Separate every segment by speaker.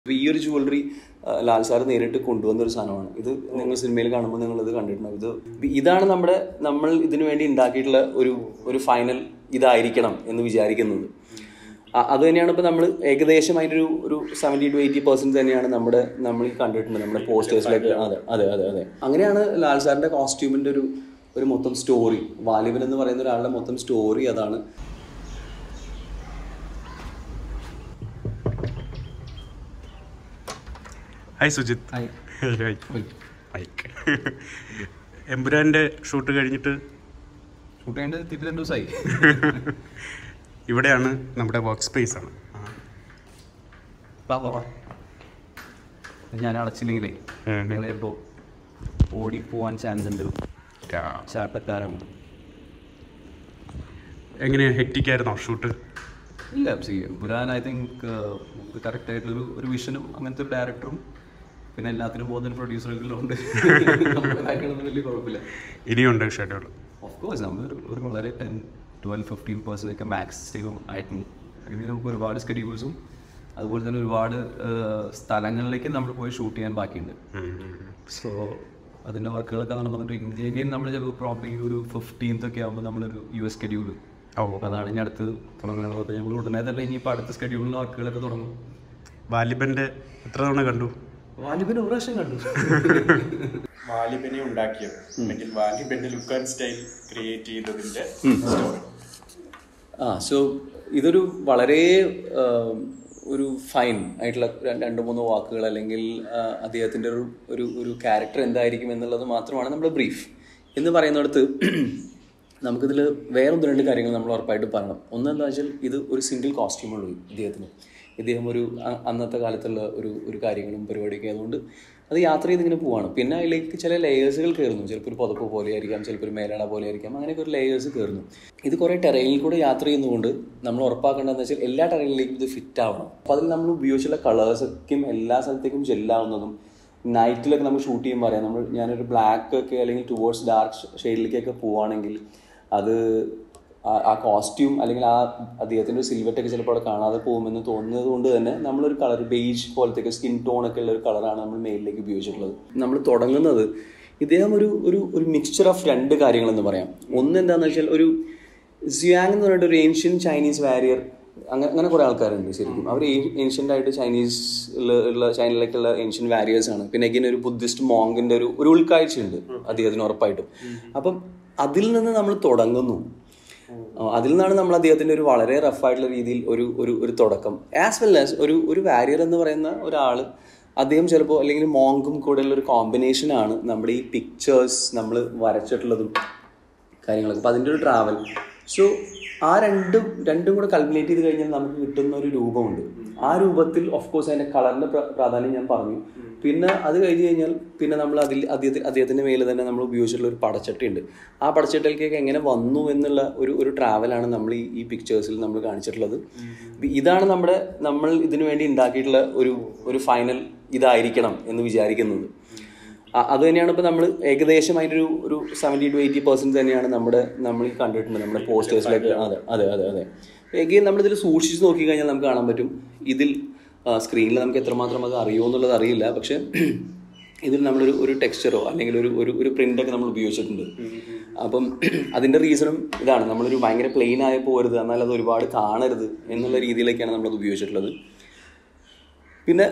Speaker 1: ഈ ഒരു jewellery Lal sir നേരിട്ട് കൊണ്ടുവന്നൊരു സാധനമാണ്. ഇത് നിങ്ങൾ സിനിമയിൽ കാണുമ്പോൾ നിങ്ങളിത് കണ്ടിട്ടുണ്ടാവും. ഇതാണ് നമ്മൾ ഇതിനു വേണ്ടി ഉണ്ടാക്കിയിട്ടുള്ള ഒരു ഫൈനൽ ഇതായിരിക്കണം എന്ന് വിചാരിക്കുന്നത്. അത് തന്നെയാണ് ഇപ്പോൾ നമ്മൾ ഏകദേശം അതിൻ്റെ ഒരു 70 to 80% തന്നെയാണ് നമ്മൾ ഈ കണ്ടിട്ടുണ്ട് നമ്മുടെ പോസ്റ്റേഴ്സിലേക്ക്. അതെ അങ്ങനെയാണ് ലാൽ സാറിൻ്റെ കോസ്റ്റ്യൂമിൻ്റെ ഒരു മൊത്തം സ്റ്റോറി. വാലിബൻ എന്ന് പറയുന്ന ഒരാളുടെ മൊത്തം സ്റ്റോറി അതാണ്.
Speaker 2: ഹായ് സുജിത്. എമ്പുരാൻ്റെ ഷൂട്ട് കഴിഞ്ഞിട്ട്
Speaker 3: 2 ദിവസമായി.
Speaker 2: ഇവിടെയാണ് നമ്മുടെ വർക്ക് സ്പേസ് ആണ്.
Speaker 3: ഞാൻ അടച്ചില്ലെങ്കിലേ ഇപ്പോൾ ഓടിപ്പോവാൻ ചാൻസ് ഉണ്ട്. ചാട്ടക്കാരാണ്.
Speaker 2: എങ്ങനെയാണ് ഹെക്റ്റിക്കായിരുന്നോ ഷൂട്ട്?
Speaker 3: ഇല്ല, എമ്പുരാൻ ഐ തിങ്ക് കറക്റ്റായിട്ടുള്ളൊരു വിഷനും അങ്ങനത്തെ ഒരു ഡയറക്ടറും പിന്നെ എല്ലാത്തിനും പോകുന്ന പ്രൊഡ്യൂസറുകളിലും ഉണ്ട്. വലിയ കുഴപ്പമില്ല.
Speaker 2: ഇനിയുണ്ട് ഷെഡ്യൂൾ.
Speaker 3: ഓഫ് കോഴ്സ് നമ്മൾ ഒരു വളരെ 10-12-15% മാക്സിമം ആയിട്ടുണ്ട്. ഇനി നമുക്ക് ഒരുപാട് സ്കെഡ്യൂൾസും അതുപോലെ തന്നെ ഒരുപാട് സ്ഥലങ്ങളിലേക്ക് നമ്മൾ പോയി ഷൂട്ട് ചെയ്യാൻ ബാക്കിയുണ്ട്. സോ അതിൻ്റെ വർക്കുകളൊക്കെ നടന്നിട്ട് ഇന്ത്യയിൽ നമ്മൾ ചിലപ്പോൾ പ്രോബ്ലി ഒരു 15th ഒക്കെ ആകുമ്പോൾ നമ്മളൊരു US സ്കെഡ്യൂൾ. അതാണ് ഇനി അടുത്ത് തുടങ്ങുന്നത്. ഞങ്ങൾ ഉടനെ തന്നെ ഇനിയിപ്പോൾ അടുത്ത സ്കെഡ്യൂളിൻ്റെ വർക്കുകളൊക്കെ തുടങ്ങും.
Speaker 2: വാലിബൻ്റെ എത്ര തവണ കണ്ടു?
Speaker 3: വാലിബൻ ഒരു പ്രാവശ്യം കണ്ടു.
Speaker 2: വാലിബനെ ഉണ്ടാക്കിയത് അല്ലെങ്കിൽ വാലിബൻ്റെ ലുക്ക് ആൻഡ് സ്റ്റൈൽ ക്രിയേറ്റ് ചെയ്തതിൻ്റെ സ്റ്റോറി.
Speaker 1: സോ ഇതൊരു വളരെ ഒരു ഫൈൻ ആയിട്ടുള്ള 2-3 വാക്കുകൾ അല്ലെങ്കിൽ അദ്ദേഹത്തിൻ്റെ ഒരു ക്യാരക്ടർ എന്തായിരിക്കും എന്നുള്ളത് മാത്രമാണ് നമ്മുടെ ബ്രീഫ് എന്ന് പറയുന്നിടത്ത്. നമുക്കിതിൽ വേറെ 1-2 കാര്യങ്ങൾ നമ്മൾ ഉറപ്പായിട്ട് പറയണം. ഒന്നെന്താ വെച്ചാൽ ഇത് ഒരു സിംഗിൾ കോസ്റ്റ്യൂമുള്ളൂ ഇദ്ദേഹത്തിന്. ഇദ്ദേഹം അന്നത്തെ കാലത്തുള്ള ഒരു കാര്യങ്ങളും പരിപാടിയൊക്കെ ആയതുകൊണ്ട് അത് യാത്ര ചെയ്തിങ്ങനെ പോവാണ്. പിന്നെ അതിലേക്ക് ചില ലെയേഴ്സുകൾ കയറുന്നു. ചിലപ്പോൾ ഒരു പുതപ്പ് പോലെ ആയിരിക്കാം, ചിലപ്പോൾ ഒരു മേലാട പോലെ ആയിരിക്കാം, അങ്ങനെയൊക്കെ ഒരു ലെയേഴ്സ് കയറുന്നു. ഇത് കുറേ ടെറൈനിൽ കൂടെ യാത്ര ചെയ്യുന്നതുകൊണ്ട് നമ്മൾ ഉറപ്പാക്കേണ്ടതെന്ന് വെച്ചാൽ എല്ലാ ടെറൈനിലേക്കും ഇത് ഫിറ്റ് ആവണം. അപ്പോൾ അതിൽ നമ്മൾ ഉപയോഗിച്ചുള്ള കളേഴ്സൊക്കെയും എല്ലാ സ്ഥലത്തേക്കും ജെല്ലാവുന്നതും നൈറ്റിലൊക്കെ നമ്മൾ ഷൂട്ട് ചെയ്യുമ്പോൾ അറിയാം. ഞാനൊരു ബ്ലാക്ക് ഒക്കെ അല്ലെങ്കിൽ ടുവേർഡ്സ് ഡാർക്ക് ഷെയ്ഡിലേക്കൊക്കെ പോവുകയാണെങ്കിൽ അത് ആ കോസ്റ്റ്യൂം അല്ലെങ്കിൽ അദ്ദേഹത്തിൻ്റെ ഒരു സിൽവറ്റൊക്കെ ചിലപ്പോൾ അവിടെ കാണാതെ പോകുമെന്ന് തോന്നുന്നത് കൊണ്ട് തന്നെ നമ്മളൊരു കളർ ബേജ് പോലത്തെ സ്കിൻ ടോണൊക്കെ ഉള്ള ഒരു കളറാണ് നമ്മൾ മെയിലിലേക്ക് ഉപയോഗിച്ചിട്ടുള്ളത്. നമ്മൾ തുടങ്ങുന്നത് ഇദ്ദേഹം ഒരു മിക്സ്ചർ ഓഫ് 2 കാര്യങ്ങളെന്ന് പറയാം. ഒന്ന് എന്താണെന്ന് വെച്ചാൽ ഒരു സിയാങ് എന്ന് പറഞ്ഞിട്ട് ഒരു ഏൻഷ്യൻ ചൈനീസ് വാരിയർ, അങ്ങനെ കുറേ ആൾക്കാരുണ്ട് ശരിക്കും. അവർ ഏൻഷ്യൻ്റ് ആയിട്ട് ചൈനയിലേക്കുള്ള ഏൻഷ്യൻ വാരിയേഴ്സാണ്. പിന്നെ എഗിൻ ഒരു ബുദ്ധിസ്റ്റ് മോങ്കിൻ്റെ ഒരു ഉൾക്കാഴ്ചയുണ്ട് അദ്ദേഹത്തിന് ഉറപ്പായിട്ടും. അപ്പം അതിൽ നിന്ന് നമ്മൾ തുടങ്ങുന്നു. അതിൽ നിന്നാണ് നമ്മൾ അദ്ദേഹത്തിൻ്റെ ഒരു വളരെ റഫായിട്ടുള്ള രീതിയിൽ ഒരു തുടക്കം. ആസ് വെൽ ആസ് ഒരു വാരിയർ എന്ന് പറയുന്ന ഒരാൾ, അദ്ദേഹം ചിലപ്പോൾ അല്ലെങ്കിൽ മോങ്കും കൂടെയുള്ള ഒരു കോമ്പിനേഷനാണ് നമ്മുടെ ഈ പിക്ചേഴ്സ് നമ്മൾ വരച്ചിട്ടുള്ളതും കാര്യങ്ങളൊക്കെ. അപ്പോൾ അതിൻ്റെ ഒരു ട്രാവൽ. സോ ആ രണ്ടും കൂടെ കൽക്കുലേറ്റ് ചെയ്ത് കഴിഞ്ഞാൽ നമുക്ക് കിട്ടുന്ന ഒരു രൂപമുണ്ട്. ആ രൂപത്തിൽ ഓഫ് കോഴ്സ് അതിൻ്റെ കളറിൻ്റെ പ്രാധാന്യം ഞാൻ പറഞ്ഞു. പിന്നെ അത് കഴിഞ്ഞ് കഴിഞ്ഞാൽ പിന്നെ നമ്മൾ അദ്ദേഹത്തിൻ്റെ മേലെ തന്നെ നമ്മൾ ഉപയോഗിച്ചിട്ടുള്ള ഒരു പടച്ചട്ടി ഉണ്ട്. ആ പടച്ചട്ടിയിലേക്ക് എങ്ങനെ വന്നു എന്നുള്ള ഒരു ട്രാവലാണ് നമ്മൾ ഈ പിക്ചേഴ്സിൽ നമ്മൾ കാണിച്ചിട്ടുള്ളത്. ഇതാണ് നമ്മൾ ഇതിനു വേണ്ടി ഉണ്ടാക്കിയിട്ടുള്ള ഒരു ഫൈനൽ ഇതായിരിക്കണം എന്ന് വിചാരിക്കുന്നത്. അത് തന്നെയാണ് ഇപ്പോൾ നമ്മൾ ഏകദേശം അതിൻ്റെ ഒരു 70 to 80% തന്നെയാണ് നമ്മൾ ഈ കണ്ടിട്ടുണ്ട് നമ്മുടെ പോസ്റ്റേഴ്സിലേക്ക്. അതെ എഗെയിൻ നമ്മളിതിൽ സൂക്ഷിച്ച് നോക്കിക്കഴിഞ്ഞാൽ നമുക്ക് കാണാൻ പറ്റും. ഇതിൽ സ്ക്രീനിൽ നമുക്ക് എത്രമാത്രം അത് അറിയുമോ എന്നുള്ളത് അറിയില്ല. പക്ഷെ ഇതിൽ നമ്മളൊരു ടെക്സ്ചറോ അല്ലെങ്കിൽ ഒരു പ്രിൻ്റൊക്കെ നമ്മൾ ഉപയോഗിച്ചിട്ടുണ്ട്. അപ്പം അതിൻ്റെ റീസണും ഇതാണ്. നമ്മളൊരു ഭയങ്കര പ്ലെയിൻ ആയി പോകരുത്, എന്നാൽ അത് ഒരുപാട് കാണരുത് എന്നുള്ള രീതിയിലേക്കാണ് നമ്മളത് ഉപയോഗിച്ചിട്ടുള്ളത്. പിന്നെ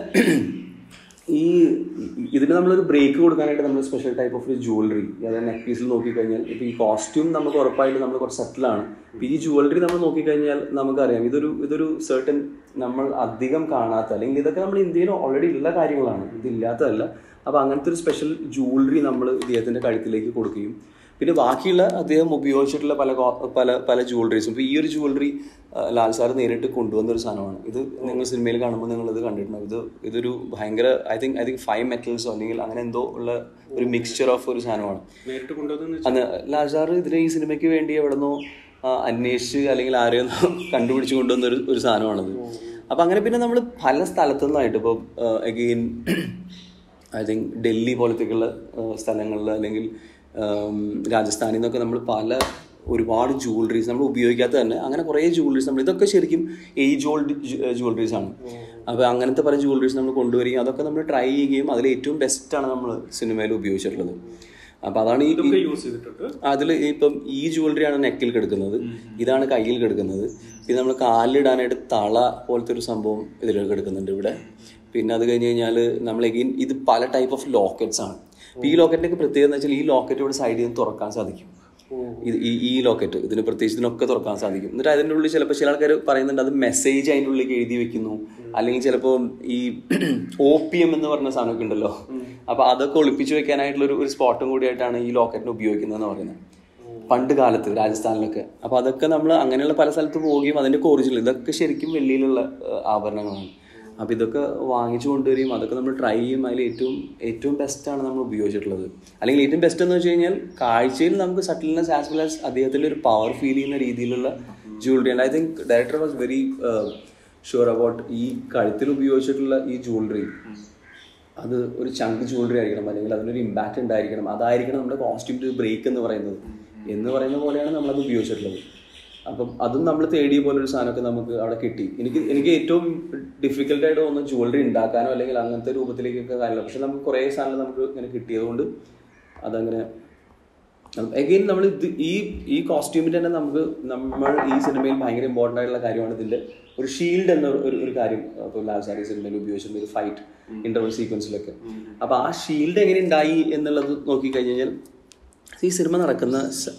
Speaker 1: ഇതിന് നമ്മളൊരു ബ്രേക്ക് കൊടുക്കാനായിട്ട് നമ്മൾ സ്പെഷ്യൽ ടൈപ്പ് ഓഫ് ഒരു ജുവലറി, അതായത് നെക്ക് പീസിൽ നോക്കിക്കഴിഞ്ഞാൽ ഇപ്പോൾ ഈ കോസ്റ്റ്യൂം നമുക്ക് ഉറപ്പായിട്ട് നമ്മൾ കുറച്ച് സെറ്റിലാണ്. ഇപ്പോൾ ഈ ജുവലറി നമ്മൾ നോക്കിക്കഴിഞ്ഞാൽ നമുക്കറിയാം ഇതൊരു സെർട്ടൻ നമ്മൾ അധികം കാണാത്ത, അല്ലെങ്കിൽ ഇതൊക്കെ നമ്മൾ ഇന്ത്യയിൽ ഓൾറെഡി ഉള്ള കാര്യങ്ങളാണ്, ഇതില്ലാത്തതല്ല. അപ്പോൾ അങ്ങനത്തെ ഒരു സ്പെഷ്യൽ ജുവലറി നമ്മൾ ഇദ്ദേഹത്തിൻ്റെ കഴുത്തിലേക്ക് കൊടുക്കുകയും പിന്നെ ബാക്കിയുള്ള അദ്ദേഹം ഉപയോഗിച്ചിട്ടുള്ള പല ജുവലറീസും. ഇപ്പോൾ ഈ ഒരു ജുവലറി ലാൽ സാർ നേരിട്ട് കൊണ്ടുവന്നൊരു സാധനമാണ്. ഇത് നിങ്ങൾ സിനിമയിൽ കാണുമ്പോൾ നിങ്ങളിത് കണ്ടിട്ടുണ്ടാവും. ഇതൊരു ഭയങ്കര ഐ തിങ്ക് 5 മെറ്റൽസോ അല്ലെങ്കിൽ അങ്ങനെ എന്തോ ഉള്ള ഒരു മിക്സ്ചർ ഓഫ് ഒരു സാധനമാണ്. അന്ന് ലാൽ സാർ ഈ സിനിമയ്ക്ക് വേണ്ടി എവിടെന്നോ അന്വേഷിച്ച് അല്ലെങ്കിൽ ആരെയോ കണ്ടുപിടിച്ച് കൊണ്ടുവന്നൊരു സാധനമാണത്. അപ്പം അങ്ങനെ പിന്നെ നമ്മൾ പല സ്ഥലത്തു നിന്നായിട്ട് ഇപ്പോൾ അഗെയിൻ ഐ തിങ്ക് ഡൽഹി പോലത്തേക്കുള്ള സ്ഥലങ്ങളിൽ അല്ലെങ്കിൽ രാജസ്ഥാനിൽ നിന്നൊക്കെ നമ്മൾ ഒരുപാട് ജുവലറീസ് നമ്മൾ ഉപയോഗിക്കാത്ത തന്നെ അങ്ങനെ കുറേ ജുവലറീസ് ഇതൊക്കെ ശരിക്കും ഏജ് ഓൾഡ് ജുവലറീസ് ആണ്. അപ്പോൾ അങ്ങനത്തെ പല ജ്വല്ലറീസ് നമ്മൾ കൊണ്ടുവരികയും അതൊക്കെ നമ്മൾ ട്രൈ ചെയ്യുകയും അതിൽ ഏറ്റവും ബെസ്റ്റാണ് നമ്മൾ സിനിമയിൽ ഉപയോഗിച്ചിട്ടുള്ളത്. അപ്പോൾ അതാണ് അതിൽ ഇപ്പം ഈ ജ്വല്ലറിയാണ് നെക്കിൽ കിടക്കുന്നത്, ഇതാണ് കയ്യിൽ കിടക്കുന്നത്, പിന്നെ നമ്മൾ കാലിലിടാനായിട്ട് തള പോലത്തെ ഒരു സംഭവം ഇതിൽ കിടക്കുന്നുണ്ട് ഇവിടെ. പിന്നെ അത് കഴിഞ്ഞ് കഴിഞ്ഞാൽ നമ്മൾ എഗെയിൻ ഇത് പല ടൈപ്പ് ഓഫ് ലോക്കറ്റ്സ് ആണ്. അപ്പോൾ ഈ ലോക്കറ്റിൻ്റെയൊക്കെ പ്രത്യേകത എന്ന് വെച്ചാൽ ഈ ലോക്കറ്റ് ഇവിടെ സൈഡിൽ നിന്ന് തുറക്കാൻ സാധിക്കും. ഈ ലോക്കറ്റ് ഇതിന് പ്രത്യേകിച്ച് ഇതിനൊക്കെ തുറക്കാൻ സാധിക്കും. എന്നിട്ട് അതിൻ്റെ ഉള്ളിൽ ചിലപ്പോൾ ചില ആൾക്കാർ പറയുന്നുണ്ട് അത് മെസ്സേജ് അതിൻ്റെ ഉള്ളിലേക്ക് എഴുതി വെക്കുന്നു, അല്ലെങ്കിൽ ചിലപ്പോൾ ഈ OPM എന്ന് പറഞ്ഞ സാധനമൊക്കെ ഉണ്ടല്ലോ, അപ്പോൾ അതൊക്കെ ഒളിപ്പിച്ച് വെക്കാനായിട്ടുള്ള ഒരു സ്പോട്ടും കൂടിയായിട്ടാണ് ഈ ലോക്കറ്റിന് ഉപയോഗിക്കുന്നതെന്ന് പറയുന്നത് പണ്ട് കാലത്ത് രാജസ്ഥാനിലൊക്കെ. അപ്പോൾ അതൊക്കെ നമ്മൾ അങ്ങനെയുള്ള പല സ്ഥലത്ത് പോവുകയും അതിൻ്റെ ഒറിജിനൽ ഇതൊക്കെ ശരിക്കും വെള്ളിയിലുള്ള ആഭരണങ്ങളാണ്. അപ്പോൾ ഇതൊക്കെ വാങ്ങിച്ചു കൊണ്ടുവരികയും അതൊക്കെ നമ്മൾ ട്രൈ ചെയ്യും. അതിൽ ഏറ്റവും ബെസ്റ്റാണ് നമ്മൾ ഉപയോഗിച്ചിട്ടുള്ളത്. അല്ലെങ്കിൽ ഏറ്റവും ബെസ്റ്റ് എന്ന് വെച്ച് കഴിഞ്ഞാൽ കാഴ്ചയിൽ നമുക്ക് സട്ടിൽനെസ് ആസ് വെൽ ആസ് അദ്ദേഹത്തിൻ്റെ ഒരു പവർ ഫീൽ ചെയ്യുന്ന രീതിയിലുള്ള jewellery. And I think director was very sure about ഈ കഴുത്തിൽ ഉപയോഗിച്ചിട്ടുള്ള ഈ ജ്വല്ലറി അത് ഒരു ചങ്ക് ജ്വല്ലറി ആയിരിക്കണം, അല്ലെങ്കിൽ അതിനൊരു ഇമ്പാക്റ്റ് ഉണ്ടായിരിക്കണം, അതായിരിക്കണം നമ്മുടെ കോസ്റ്റ്യൂം ബ്രേക്ക് എന്ന് പറയുന്ന പോലെയാണ് നമ്മളത് ഉപയോഗിച്ചിട്ടുള്ളത്. അപ്പം അതും നമ്മൾ തേടിയ പോലെ ഒരു സാധനമൊക്കെ നമുക്ക് അവിടെ കിട്ടി. എനിക്ക് ഏറ്റവും ഡിഫിക്കൽട്ടായിട്ട് തോന്നുന്നു ജ്വല്ലറി ഉണ്ടാക്കാനോ അല്ലെങ്കിൽ അങ്ങനത്തെ രൂപത്തിലേക്കൊക്കെ കാര്യമില്ല. പക്ഷെ നമുക്ക് കുറേ സാധനം നമുക്ക് ഇങ്ങനെ കിട്ടിയതുകൊണ്ട് അതങ്ങനെ എഗെയിൻ നമ്മൾ ഈ കോസ്റ്റ്യൂമിൻ്റെ തന്നെ നമ്മൾ ഈ സിനിമയിൽ ഭയങ്കര ഇമ്പോർട്ടൻ്റ് ആയിട്ടുള്ള കാര്യമാണ് ഇതിൻ്റെ ഒരു ഷീൽഡ് എന്ന ഒരു കാര്യം. ഇപ്പോൾ ലാൽ സാർ ഈ സിനിമയിൽ ഉപയോഗിച്ചിട്ടുണ്ട് ഒരു ഫൈറ്റ് ഇന്റർവൽ സീക്വൻസിലൊക്കെ. അപ്പോൾ ആ ഷീൽഡ് എങ്ങനെ ഉണ്ടായി എന്നുള്ളത് നോക്കിക്കഴിഞ്ഞ് കഴിഞ്ഞാൽ ഈ സിനിമ നടക്കുന്ന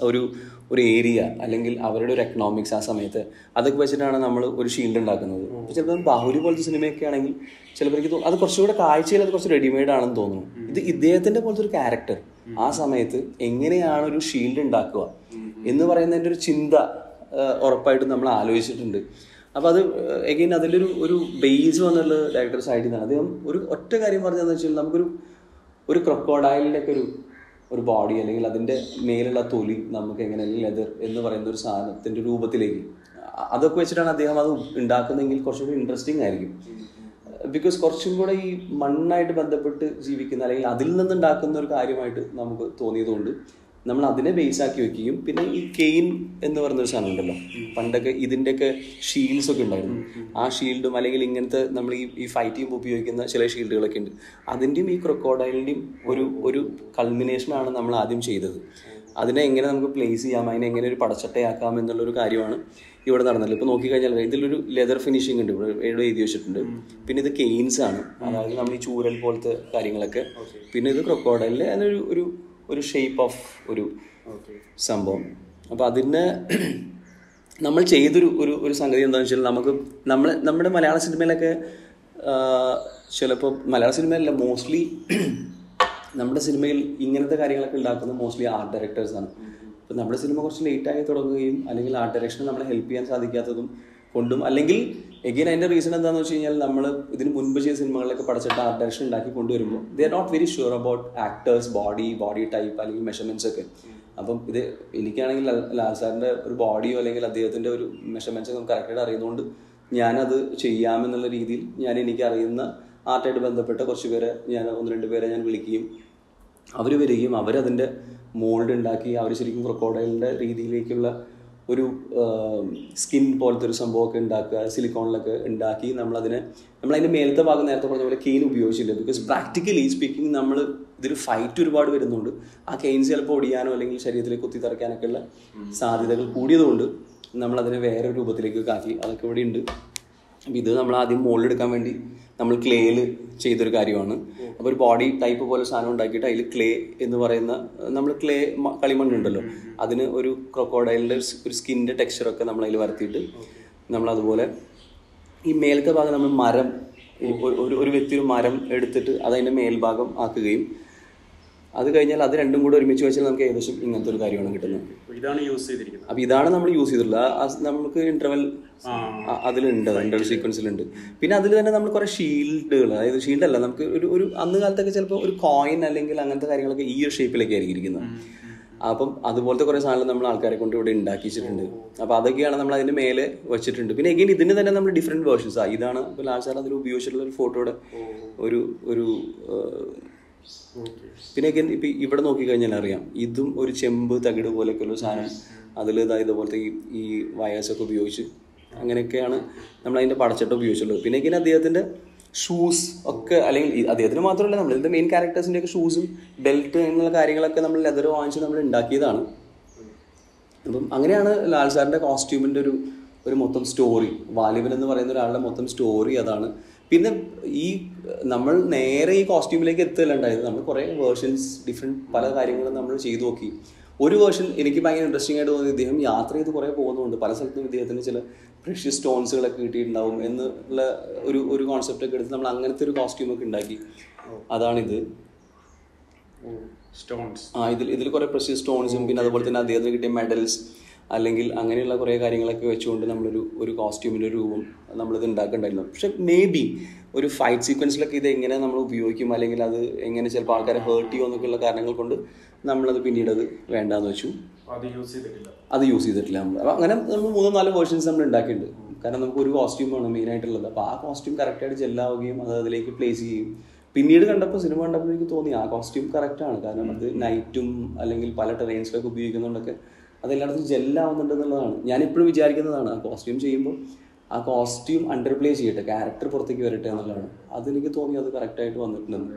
Speaker 1: ഒരു ഏരിയ അല്ലെങ്കിൽ അവരുടെ ഒരു എക്കണോമിക്സ് ആ സമയത്ത് അതൊക്കെ വെച്ചിട്ടാണ് നമ്മൾ ഒരു ഷീൽഡ് ഉണ്ടാക്കുന്നത്. അപ്പോൾ ചിലപ്പോൾ ബാഹുലി പോലത്തെ സിനിമയൊക്കെ ആണെങ്കിൽ ചിലപ്പോൾ എനിക്ക് അത് കുറച്ചുകൂടെ കാഴ്ചയിൽ അത് കുറച്ച് റെഡിമെയ്ഡ് ആണെന്ന് തോന്നുന്നു. ഇത് ഇദ്ദേഹത്തിൻ്റെ പോലത്തെ ഒരു ക്യാരക്ടർ ആ സമയത്ത് എങ്ങനെയാണ് ഒരു ഷീൽഡ് ഉണ്ടാക്കുക എന്ന് പറയുന്നതിൻ്റെ ഒരു ചിന്ത ഉറപ്പായിട്ടും നമ്മൾ ആലോചിച്ചിട്ടുണ്ട്. അപ്പോൾ അത് എഗെയിൻ അതിലൊരു ബേസ് വന്നുള്ള ഡയറക്ടർ സൈഡിൽ നിന്നാണ്. അദ്ദേഹം ഒരു ഒറ്റ കാര്യം പറഞ്ഞതെന്ന് വെച്ചാൽ നമുക്കൊരു ക്രൊക്കോഡൈലിൻ്റെ ഒക്കെ ഒരു ബോഡി അല്ലെങ്കിൽ അതിൻ്റെ മേലുള്ള തൊലി നമുക്ക് എങ്ങനെ ലെതർ എന്ന് പറയുന്ന ഒരു സാധനത്തിൻ്റെ രൂപത്തിലേക്ക് അതൊക്കെ വെച്ചിട്ടാണ് അദ്ദേഹം അത് ഉണ്ടാക്കുന്നതെങ്കിൽ കുറച്ചുകൂടി ഇൻട്രസ്റ്റിംഗ് ആയിരിക്കും. ബിക്കോസ് കുറച്ചും കൂടെ ഈ മണ്ണായിട്ട് ബന്ധപ്പെട്ട് ജീവിക്കുന്ന അല്ലെങ്കിൽ അതിൽ നിന്നുണ്ടാക്കുന്ന ഒരു കാര്യമായിട്ട് നമുക്ക് തോന്നിയതുകൊണ്ട് നമ്മൾ അതിനെ ബേസാക്കി വെക്കുകയും പിന്നെ ഈ കെയിൻ എന്ന് പറയുന്നൊരു സാധനം ഉണ്ടല്ലോ, പണ്ടൊക്കെ ഇതിൻ്റെയൊക്കെ ഷീൽഡ്സ് ഒക്കെ ഉണ്ടായിരുന്നു. ആ ഷീൽഡും അല്ലെങ്കിൽ ഇങ്ങനത്തെ നമ്മൾ ഈ ഫൈറ്റ് ചെയ്യുമ്പോൾ ഉപയോഗിക്കുന്ന ചില ഷീൽഡുകളൊക്കെ ഉണ്ട്. അതിൻ്റെയും ഈ ക്രൊക്കോഡൈലിൻ്റെയും ഒരു കൾമിനേഷനാണ് നമ്മൾ ആദ്യം ചെയ്തത്. അതിനെ എങ്ങനെ നമുക്ക് പ്ലേസ് ചെയ്യാം, അതിനെ എങ്ങനെ ഒരു പടച്ചട്ടയാക്കാം എന്നുള്ളൊരു കാര്യമാണ് ഇവിടെ നടന്നത്. ഇപ്പോൾ നോക്കിക്കഴിഞ്ഞാൽ ഇതിലൊരു ലെതർ ഫിനിഷിംഗ് ഉണ്ട്, ഇവിടെ എഴുതി വെച്ചിട്ടുണ്ട്. പിന്നെ ഇത് കെയിൻസ് ആണ്, അതായത് നമ്മൾ ഈ ചൂരൽ പോലത്തെ കാര്യങ്ങളൊക്കെ. പിന്നെ ഇത് ക്രൊക്കോഡൈലിൻ്റെ അതിനൊരു ഷേപ്പ് ഓഫ് ഒരു സംഭവം. അപ്പോൾ അതിന് നമ്മൾ ചെയ്തൊരു സംഗതി എന്താണെന്ന് വെച്ചാൽ നമ്മുടെ മലയാള സിനിമയിലൊക്കെ ചിലപ്പോൾ മലയാള സിനിമയിലല്ല മോസ്റ്റ്ലി നമ്മുടെ സിനിമയിൽ ഇങ്ങനത്തെ കാര്യങ്ങളൊക്കെ ഉണ്ടാക്കുന്നത് മോസ്റ്റ്ലി ആർട്ട് ഡയറക്ടേഴ്സാണ്. അപ്പോൾ നമ്മുടെ സിനിമ കുറച്ച് ലേറ്റായി തുടങ്ങുകയും അല്ലെങ്കിൽ ആർട്ട് ഡയറക്ഷനെ നമ്മളെ ഹെൽപ്പ് ചെയ്യാൻ സാധിക്കാത്തതും കൊണ്ടും അല്ലെങ്കിൽ എഗെയിൻ അതിൻ്റെ റീസൺ എന്താണെന്ന് വെച്ച് കഴിഞ്ഞാൽ നമ്മൾ ഇതിന് മുൻപ് ചെയ്ത സിനിമകളിലൊക്കെ പഠിച്ചിട്ട് ആർട്ട് ഡയറക്ഷൻ ഉണ്ടാക്കി കൊണ്ടുവരുമ്പോൾ they are not very sure about actors body type അല്ലെങ്കിൽ മെഷർമെൻറ്റ്സ് ഒക്കെ. അപ്പം ഇത് എനിക്കാണെങ്കിൽ ലാൽ സാറിൻ്റെ ഒരു ബോഡിയോ അല്ലെങ്കിൽ അദ്ദേഹത്തിൻ്റെ ഒരു മെഷർമെൻറ്റ്സ് ഒക്കെ കറക്റ്റായിട്ട് അറിയുന്നതുകൊണ്ട് ഞാനത് ചെയ്യാമെന്നുള്ള രീതിയിൽ എനിക്ക് അറിയുന്ന ആർട്ടായിട്ട് ബന്ധപ്പെട്ട കുറച്ച് പേരെ ഒന്ന് രണ്ട് പേരെ ഞാൻ വിളിക്കുകയും അവർ വരികയും അവരതിൻ്റെ മോൾഡ് ഉണ്ടാക്കി അവർ ശരിക്കും ക്രൊക്കോഡൈലിൻ്റെ രീതിയിലേക്കുള്ള ഒരു സ്കിൻ പോലത്തെ ഒരു സംഭവമൊക്കെ ഉണ്ടാക്കുക, സിലിക്കോണിലൊക്കെ ഉണ്ടാക്കി നമ്മളതിൻ്റെ മേലത്തെ ഭാഗം നേരത്തെ പറഞ്ഞ പോലെ കെയിൻ ഉപയോഗിച്ചില്ല. ബിക്കോസ് പ്രാക്ടിക്കലി സ്പീക്കിംഗ് ഇതൊരു ഫൈറ്റ് ഒരുപാട് വരുന്നുണ്ട്. ആ കെയിൻസ് ചിലപ്പോൾ ഒടിയാനോ അല്ലെങ്കിൽ ശരീരത്തിലേക്ക് കുത്തി തറയ്ക്കാനൊക്കെ ഉള്ള സാധ്യതകൾ കൂടിയതുകൊണ്ട് നമ്മളതിനെ വേറെ രൂപത്തിലേക്കൊക്കെ ആക്കി. അതൊക്കെ ഇവിടെ ഉണ്ട്. അപ്പോൾ ഇത് നമ്മൾ ആദ്യം മോൾഡ് എടുക്കാൻ വേണ്ടി നമ്മൾ ക്ലേയിൽ ചെയ്തൊരു കാര്യമാണ്. അപ്പോൾ ഒരു ബോഡി ടൈപ്പ് പോലെ സാധനം ഉണ്ടാക്കിയിട്ട് അതിൽ ക്ലേ എന്ന് പറയുന്ന നമ്മൾ ക്ലേ കളിമണ്ണുണ്ടല്ലോ അതിന് ഒരു ക്രൊക്കോഡൈലിൻ്റെ ഒരു സ്കിന്നിൻ്റെ ടെക്സ്ചറൊക്കെ നമ്മൾ അതിൽ വരുത്തിയിട്ട് നമ്മളതുപോലെ ഈ മേലത്തെ ഭാഗം നമ്മൾ മരം ഒരു വ്യക്തി ഒരു മരം എടുത്തിട്ട് അതതിൻ്റെ മേൽഭാഗം ആക്കുകയും അത് കഴിഞ്ഞാൽ അത് രണ്ടും കൂടെ ഒരുമിച്ച് വെച്ചാൽ നമുക്ക് ഏകദേശം ഇങ്ങനത്തെ ഒരു കാര്യമാണ് കിട്ടുന്നത്. അപ്പോൾ ഇതാണ് നമ്മൾ യൂസ് ചെയ്തിട്ടുള്ളത്. നമുക്ക് ഇന്റർവെൽ അതിലുണ്ട്, ഇന്റർവെൽ സീക്വൻസിലുണ്ട്. പിന്നെ അതിൽ തന്നെ നമ്മൾ കുറേ ഷീൽഡുകൾ, അതായത് ഷീൽഡല്ല നമുക്ക് ഒരു അന്ന് കാലത്തൊക്കെ ചിലപ്പോൾ ഒരു കോയിൻ അല്ലെങ്കിൽ അങ്ങനത്തെ കാര്യങ്ങളൊക്കെ ഈ ഒരു ഷേപ്പിലൊക്കെ ആയിരിക്കും ഇരിക്കുന്നത്. അപ്പം അതുപോലത്തെ കുറേ സാധനങ്ങൾ നമ്മൾ ആൾക്കാരെ കൊണ്ട് ഇവിടെ ഉണ്ടാക്കിച്ചിട്ടുണ്ട്. അപ്പോൾ അതൊക്കെയാണ് നമ്മൾ അതിൻ്റെ മേലെ വെച്ചിട്ടുണ്ട്. പിന്നെ എഗെയിൻ ഇതിന് തന്നെ നമ്മൾ ഡിഫറെൻറ്റ് വേർഷൻസാണ്. ഇതാണ് ഇപ്പോൾ ലാൽ സാർ അതിൽ ഉപയോഗിച്ചിട്ടുള്ള ഒരു ഫോട്ടോയുടെ ഒരു പിന്നെ ഇപ്പം ഇവിടെ നോക്കിക്കഴിഞ്ഞാൽ അറിയാം ഇതും ഒരു ചെമ്പ് തകിട് പോലെയൊക്കെ ഉള്ള സാധനം അതിൽ ഇതുപോലത്തെ ഈ വയേഴ്സൊക്കെ ഉപയോഗിച്ച് അങ്ങനെയൊക്കെയാണ് നമ്മളതിൻ്റെ പടച്ചട്ട ഉപയോഗിച്ചിട്ടുള്ളത്. പിന്നെ ഇങ്ങനെ അദ്ദേഹത്തിൻ്റെ ഷൂസ് ഒക്കെ, അല്ലെങ്കിൽ അദ്ദേഹത്തിന് മാത്രമല്ല നമ്മൾ ഇതിൻ്റെ മെയിൻ ക്യാരക്ടേഴ്സിൻ്റെ ഒക്കെ ഷൂസും ബെൽറ്റ് എന്നുള്ള കാര്യങ്ങളൊക്കെ നമ്മൾ ലെതർ വാങ്ങിച്ച് നമ്മൾ ഉണ്ടാക്കിയതാണ്. അപ്പം അങ്ങനെയാണ് ലാൽ സാറിൻ്റെ കോസ്റ്റ്യൂമിൻ്റെ ഒരു മൊത്തം സ്റ്റോറി, വാലിബൻ എന്ന് പറയുന്ന ഒരാളുടെ മൊത്തം സ്റ്റോറി അതാണ്. പിന്നെ ഈ നമ്മൾ നേരെ ഈ കോസ്റ്റ്യൂമിലേക്ക് എത്തുകയല്ല ഉണ്ടായത്, നമ്മൾ കുറേ വേർഷൻസ് ഡിഫറെൻറ്റ് പല കാര്യങ്ങളും നമ്മൾ ചെയ്തു നോക്കി. ഒരു വേർഷൻ എനിക്ക് ഭയങ്കര ഇൻട്രസ്റ്റിംഗ് ആയിട്ട് തോന്നി, ഇദ്ദേഹം യാത്ര ചെയ്ത് കുറേ പോകുന്നുണ്ട്, പല സ്ഥലത്തും ഇദ്ദേഹത്തിന് ചില പ്രഷ്യസ് സ്റ്റോൺസുകളൊക്കെ കിട്ടിയിട്ടുണ്ടാവും എന്നുള്ള ഒരു കോൺസെപ്റ്റൊക്കെ എടുത്ത് നമ്മൾ അങ്ങനത്തെ ഒരു കോസ്റ്റ്യൂമൊക്കെ ഉണ്ടാക്കി. അതാണിത്.
Speaker 2: സ്റ്റോൺസ്
Speaker 1: ഇതിൽ കുറേ പ്രഷ്യസ് സ്റ്റോൺസും പിന്നെ അതുപോലെ തന്നെ അദ്ദേഹത്തിന് കിട്ടിയ മെഡൽസ് അല്ലെങ്കിൽ അങ്ങനെയുള്ള കുറേ കാര്യങ്ങളൊക്കെ വെച്ചുകൊണ്ട് നമ്മളൊരു കോസ്റ്റ്യൂമിൻ്റെ ഒരു രൂപം നമ്മളിത് ഉണ്ടാക്കണ്ടായിരുന്നു. പക്ഷെ മേ ബി ഒരു ഫൈറ്റ് സീക്വൻസിലൊക്കെ ഇത് എങ്ങനെ നമ്മൾ ഉപയോഗിക്കും, അല്ലെങ്കിൽ അത് എങ്ങനെ ചിലപ്പോൾ ആൾക്കാരെ ഹേർട്ട് ചെയ്യുമോ എന്നൊക്കെയുള്ള കാരണങ്ങൾ കൊണ്ട് നമ്മളത് പിന്നീട് അത് വേണ്ടാന്ന് വെച്ചു, അത് യൂസ് ചെയ്തിട്ടില്ല നമ്മൾ. അപ്പോൾ അങ്ങനെ നമ്മൾ 3-4 വേർഷൻസ് നമ്മൾ ഉണ്ടാക്കിയിട്ടുണ്ട്. കാരണം നമുക്ക് ഒരു കോസ്റ്റ്യൂമാണ് മെയിനായിട്ടുള്ളത്. അപ്പോൾ ആ കോസ്റ്റ്യൂം കറക്റ്റായിട്ട് ജെല്ലാവുകയും അത് അതിലേക്ക് പ്ലേസ് ചെയ്യും. പിന്നീട് സിനിമ കണ്ടപ്പോൾ എനിക്ക് തോന്നി ആ കോസ്റ്റ്യൂം കറക്റ്റാണ്. കാരണം അത് നൈറ്റും അല്ലെങ്കിൽ പല ടെറൈൻസിലൊക്കെ ഉപയോഗിക്കുന്നുണ്ടൊക്കെ അതെല്ലായിടത്തും ജെല്ലാവുന്നുണ്ടെന്നുള്ളതാണ്. ഞാനിപ്പോഴും വിചാരിക്കുന്നതാണ്, ആ കോസ്റ്റ്യൂം ചെയ്യുമ്പോൾ ആ കോസ്റ്റ്യൂം അണ്ടർ പ്ലേ ചെയ്യട്ടെ, ക്യാരക്ടർ പുറത്തേക്ക് വരട്ടെ എന്നുള്ളതാണ്. അതെനിക്ക് തോന്നി അത് കറക്റ്റായിട്ട് വന്നിട്ടുണ്ടെന്ന്.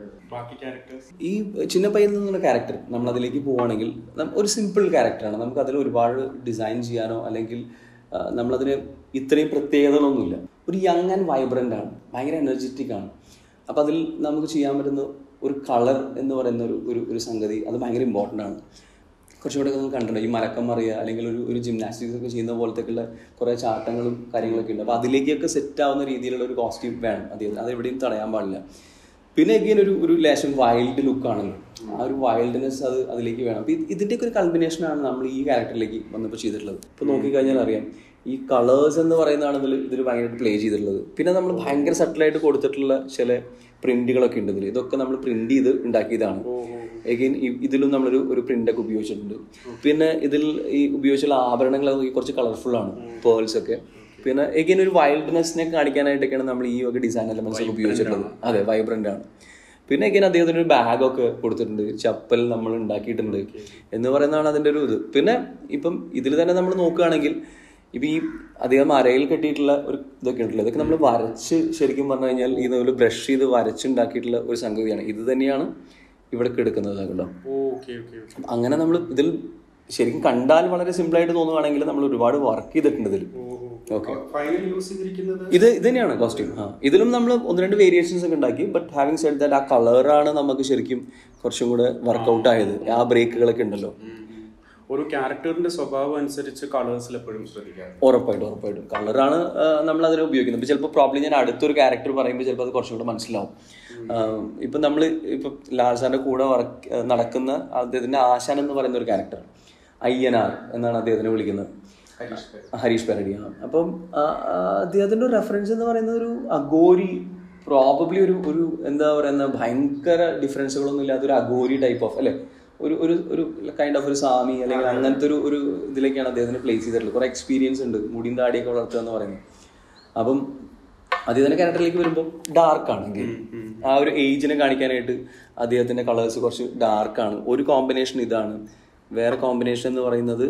Speaker 1: ഈ ചിന്ന പയ്യൻ എന്നുള്ള ക്യാരക്ടർ നമ്മളതിലേക്ക് പോവുകയാണെങ്കിൽ ഒരു സിമ്പിൾ ക്യാരക്ടറാണ്. നമുക്കതിൽ ഒരുപാട് ഡിസൈൻ ചെയ്യാനോ അല്ലെങ്കിൽ നമ്മളതിന് ഇത്രയും പ്രത്യേകതകളൊന്നുമില്ല. ഒരു യങ് ആൻഡ് വൈബ്രൻ്റ് ആണ്, ഭയങ്കര എനർജറ്റിക് ആണ്. അപ്പോൾ അതിൽ നമുക്ക് ചെയ്യാൻ പറ്റുന്ന ഒരു കളർ എന്ന് പറയുന്ന ഒരു സംഗതി അത് ഭയങ്കര ഇമ്പോർട്ടൻ്റ് ആണ്. കുറച്ചുകൂടെ നമുക്ക് കണ്ടിട്ടുണ്ട് ഈ മലക്കം മറിയുക അല്ലെങ്കിൽ ഒരു ജിംനാസ്റ്റിക്സ് ഒക്കെ ചെയ്യുന്ന പോലത്തേക്കുള്ള കുറേ ചാട്ടങ്ങളും കാര്യങ്ങളൊക്കെ ഉണ്ട്. അപ്പോൾ അതിലേക്കൊക്കെ സെറ്റ് ആവുന്ന രീതിയിലുള്ള ഒരു കോസ്റ്റ്യൂം വേണം അതെവിടെയും തടയാൻ പാടില്ല. പിന്നെ എഗെയിൻ ഒരു ലേശം വൈൽഡ് ലുക്കാണല്ലോ, ആ ഒരു വൈൽഡ്നെസ് അതിലേക്ക് വേണം. അപ്പോൾ ഇതിൻ്റെയൊക്കെ ഒരു കൾമിനേഷനാണ് നമ്മൾ ഈ ക്യാരക്ടറിലേക്ക് വന്നപ്പോൾ ചെയ്തിട്ടുള്ളത്. ഇപ്പോൾ നോക്കിക്കഴിഞ്ഞാൽ അറിയാം ഈ കളേഴ്സ് എന്ന് പറയുന്നതാണ് ഇതിൽ ഭയങ്കരമായിട്ട് പ്ലേ ചെയ്തിട്ടുള്ളത്. പിന്നെ നമ്മൾ ഭയങ്കര സട്ടിലായിട്ട് കൊടുത്തിട്ടുള്ള ചില പ്രിന്റുകളൊക്കെ ഉണ്ട് ഇതിൽ. ഇതൊക്കെ നമ്മൾ പ്രിന്റ് ചെയ്ത് ഉണ്ടാക്കിയതാണ്. എഗെയിൻ ഇതിലും നമ്മളൊരു പ്രിന്റൊക്കെ ഉപയോഗിച്ചിട്ടുണ്ട്. പിന്നെ ഇതിൽ ഈ ഉപയോഗിച്ചുള്ള ആഭരണങ്ങൾ കുറച്ച് കളർഫുള്ളാണ്, പേൾസ് ഒക്കെ. പിന്നെ എഗെയിൻ ഒരു വൈൽഡ്നെസ്സിനെ കാണിക്കാനായിട്ടൊക്കെയാണ് നമ്മൾ ഈ ഒക്കെ ഡിസൈൻ എലമെന്റ്സ് ഒക്കെ ഉപയോഗിച്ചിട്ടുള്ളത്. അതെ, വൈബ്രന്റ് ആണ്. പിന്നെ എഗെയിൻ അദ്ദേഹത്തിന് ഒരു ബാഗൊക്കെ കൊടുത്തിട്ടുണ്ട്, ചപ്പൽ നമ്മൾ ഉണ്ടാക്കിയിട്ടുണ്ട് എന്ന് പറയുന്നതാണ് അതിൻ്റെ ഒരു ഇത്. പിന്നെ ഇപ്പം ഇതിൽ തന്നെ നമ്മൾ നോക്കുകയാണെങ്കിൽ ഇപ്പം ഈ അദ്ദേഹം അരയിൽ കെട്ടിയിട്ടുള്ള ഒരു ഇതൊക്കെ ഉണ്ടല്ലോ, ഇതൊക്കെ നമ്മൾ വരച്ച് ശരിക്കും പറഞ്ഞു കഴിഞ്ഞാൽ ഈ ഒരു ബ്രഷ് ചെയ്ത് വരച്ചുണ്ടാക്കിയിട്ടുള്ള ഒരു സംഗതിയാണ്. ഇത് തന്നെയാണ് ഇവിടെ എടുക്കുന്നത് കേട്ടോ. അങ്ങനെ നമ്മൾ ഇതിൽ ശരിക്കും കണ്ടാൽ വളരെ സിമ്പിളായിട്ട് തോന്നുകയാണെങ്കിൽ നമ്മൾ ഒരുപാട് വർക്ക് ചെയ്തിട്ടുണ്ട് ഇതിൽ. ഓക്കെ, ഇത് തന്നെയാണ് കോസ്റ്റ്യൂം. ഇതിലും നമ്മൾ 1-2 വേരിയേഷൻസ് ഒക്കെ ഉണ്ടാക്കി. ബട്ട് ഹാവിങ് സെഡ് ദാറ്റ് ആ കളറാണ് നമുക്ക് ശരിക്കും കുറച്ചും കൂടെ വർക്ക്ഔട്ട് ആയത്. ആ ബ്രേക്കുകളൊക്കെ ഉണ്ടല്ലോ.
Speaker 2: ഒരു ക്യാരക്ടറിന്റെ സ്വഭാവം അനുസരിച്ച് കളേഴ്സിൽ എപ്പോഴും ശ്രദ്ധിക്കാം.
Speaker 1: ഉറപ്പായിട്ടും കളറാണ് നമ്മൾ അതിനെ ഉപയോഗിക്കുന്നത്. ഇപ്പം ചിലപ്പോൾ പ്രോബ്ലം ഞാൻ അടുത്തൊരു ക്യാരക്ടർ പറയുമ്പോൾ ചിലപ്പോൾ അത് കുറച്ചും കൂടെ മനസ്സിലാവും. ഇപ്പം ലാൽ സാറിന്റെ കൂടെ നടക്കുന്ന അദ്ദേഹത്തിന്റെ ആശാൻ എന്ന് പറയുന്ന ഒരു ക്യാരക്ടർ, അയ്യനാർ എന്നാണ് അദ്ദേഹത്തിനെ വിളിക്കുന്നത്, ഹരീഷ് പെരടി. അപ്പം അദ്ദേഹത്തിന്റെ ഒരു റെഫറൻസ് എന്ന് പറയുന്നത് ഒരു അഗോരി, പ്രോബബ്ലി ഒരു എന്താ പറയുന്ന ഭയങ്കര ഡിഫറൻസുകളൊന്നും ഇല്ലാത്ത ഒരു അഗോരി ടൈപ്പ് ഓഫ് അല്ലെ, ഒരു കൈൻഡ് ഓഫ് ഒരു സാമി അല്ലെങ്കിൽ അങ്ങനത്തെ ഒരു ഇതിലേക്കാണ് അദ്ദേഹത്തിന് പ്ലേസ് ചെയ്തിട്ടുള്ളത്. കുറെ എക്സ്പീരിയൻസ് ഉണ്ട്, മുടിയും താടിയൊക്കെ വളർത്തുക എന്ന് പറയുന്നത്. അപ്പം അദ്ദേഹത്തിന്റെ ക്യാരക്ടറിലേക്ക് വരുമ്പോൾ ഡാർക്കാണെങ്കിൽ ആ ഒരു ഏജിനെ കാണിക്കാനായിട്ട് അദ്ദേഹത്തിന്റെ കളേഴ്സ് കുറച്ച് ഡാർക്കാണ്. ഒരു കോമ്പിനേഷൻ ഇതാണ്. വേറെ കോമ്പിനേഷൻ എന്ന് പറയുന്നത്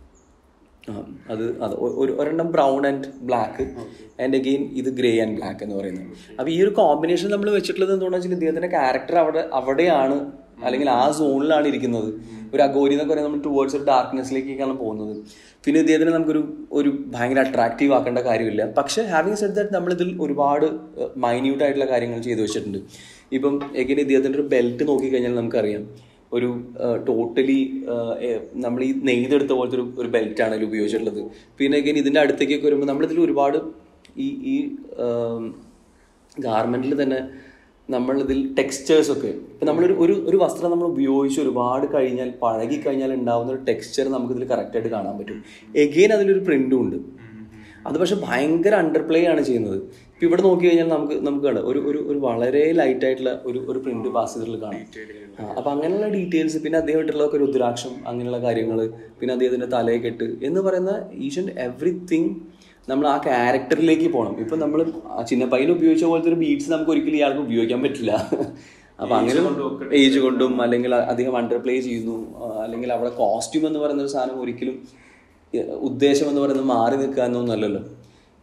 Speaker 1: ഒരെണ്ണം brown and black and again ഇത് ഗ്രേ ആൻഡ് ബ്ലാക്ക് എന്ന് പറയുന്നത്. അപ്പോൾ ഈ ഒരു കോമ്പിനേഷൻ നമ്മൾ വെച്ചിട്ടുള്ളത് എന്തുകൊണ്ടാണെന്ന് വെച്ചാൽ ഇദ്ദേഹത്തിന്റെ ക്യാരക്ടർ അവിടെയാണ് അല്ലെങ്കിൽ ആ സോണിലാണ് ഇരിക്കുന്നത്. ഒരു അഗോരി എന്നൊക്കെ പറയുന്നത് നമ്മൾ ടുവേർഡ്സ് ഒരു ഡാർക്ക്നെസ്സിലേക്കാണ് പോകുന്നത്. പിന്നെ ഇദ്ദേഹത്തിന് നമുക്കൊരു ഭയങ്കര അട്രാക്റ്റീവ് ആക്കേണ്ട കാര്യമില്ല. പക്ഷേ ഹാവിങ് സെഡ് ദാറ്റ് നമ്മളിതിൽ ഒരുപാട് മൈന്യൂട്ട് ആയിട്ടുള്ള കാര്യങ്ങൾ ചെയ്തു വെച്ചിട്ടുണ്ട്. ഇപ്പം എഗെയിൻ ഇദ്ദേഹത്തിൻ്റെ ഒരു ബെൽറ്റ് നോക്കിക്കഴിഞ്ഞാൽ നമുക്കറിയാം ഒരു ടോട്ടലി നമ്മൾ ഈ നെയ്തെടുത്ത പോലത്തെ ഒരു ബെൽറ്റാണ് ഇതിൽ ഉപയോഗിച്ചിട്ടുള്ളത്. പിന്നെ എഗെയിൻ ഇതിൻ്റെ അടുത്തേക്കൊക്കെ വരുമ്പോൾ നമ്മളിതിൽ ഒരുപാട് ഈ ഗാർമെൻറ്റിൽ തന്നെ നമ്മളിതിൽ ടെക്സ്ചേഴ്സൊക്കെ ഇപ്പം ഒരു വസ്ത്രം നമ്മൾ ഉപയോഗിച്ച് ഒരുപാട് കഴിഞ്ഞാൽ പഴകിക്കഴിഞ്ഞാൽ ഉണ്ടാകുന്ന ഒരു ടെക്സ്ചർ നമുക്കിതിൽ കറക്റ്റായിട്ട് കാണാൻ പറ്റും. എഗെയിൻ അതിലൊരു പ്രിൻറ്റും ഉണ്ട്. അത് പക്ഷെ ഭയങ്കര അണ്ടർപ്ലേ ആണ് ചെയ്യുന്നത്. ഇപ്പം ഇവിടെ നോക്കി കഴിഞ്ഞാൽ നമുക്ക് കാണാം ഒരു വളരെ ലൈറ്റായിട്ടുള്ള ഒരു പ്രിന്റ് പാസ് ചെയ്തിട്ടുള്ള കാണാം. അപ്പം അങ്ങനെയുള്ള ഡീറ്റെയിൽസ്, പിന്നെ അദ്ദേഹമായിട്ടുള്ളതൊക്കെ രുദ്രാക്ഷം അങ്ങനെയുള്ള കാര്യങ്ങൾ, പിന്നെ അദ്ദേഹത്തിൻ്റെ തലയെക്കെട്ട് എന്ന് പറയുന്ന ഈച്ച് ആൻഡ് എവറിത്തിങ് നമ്മൾ ആ ക്യാരക്ടറിലേക്ക് പോകണം. ഇപ്പം നമ്മൾ ചിന്നപ്പയ്യൻ ഉപയോഗിച്ച പോലത്തെ ഒരു ബീഡ്സ് നമുക്ക് ഒരിക്കലും ഇയാൾക്ക് ഉപയോഗിക്കാൻ പറ്റില്ല. അപ്പം അങ്ങനെ ഏജ് കൊണ്ടും അല്ലെങ്കിൽ അധികം അണ്ടർപ്ലേ ചെയ്യുന്നു, അല്ലെങ്കിൽ അവിടെ കോസ്റ്റ്യൂം എന്ന് പറയുന്ന ഒരു സാധനം ഒരിക്കലും ഉദ്ദേശം എന്ന് പറയുന്നത് മാറി നിൽക്കുക എന്നൊന്നല്ലല്ലോ.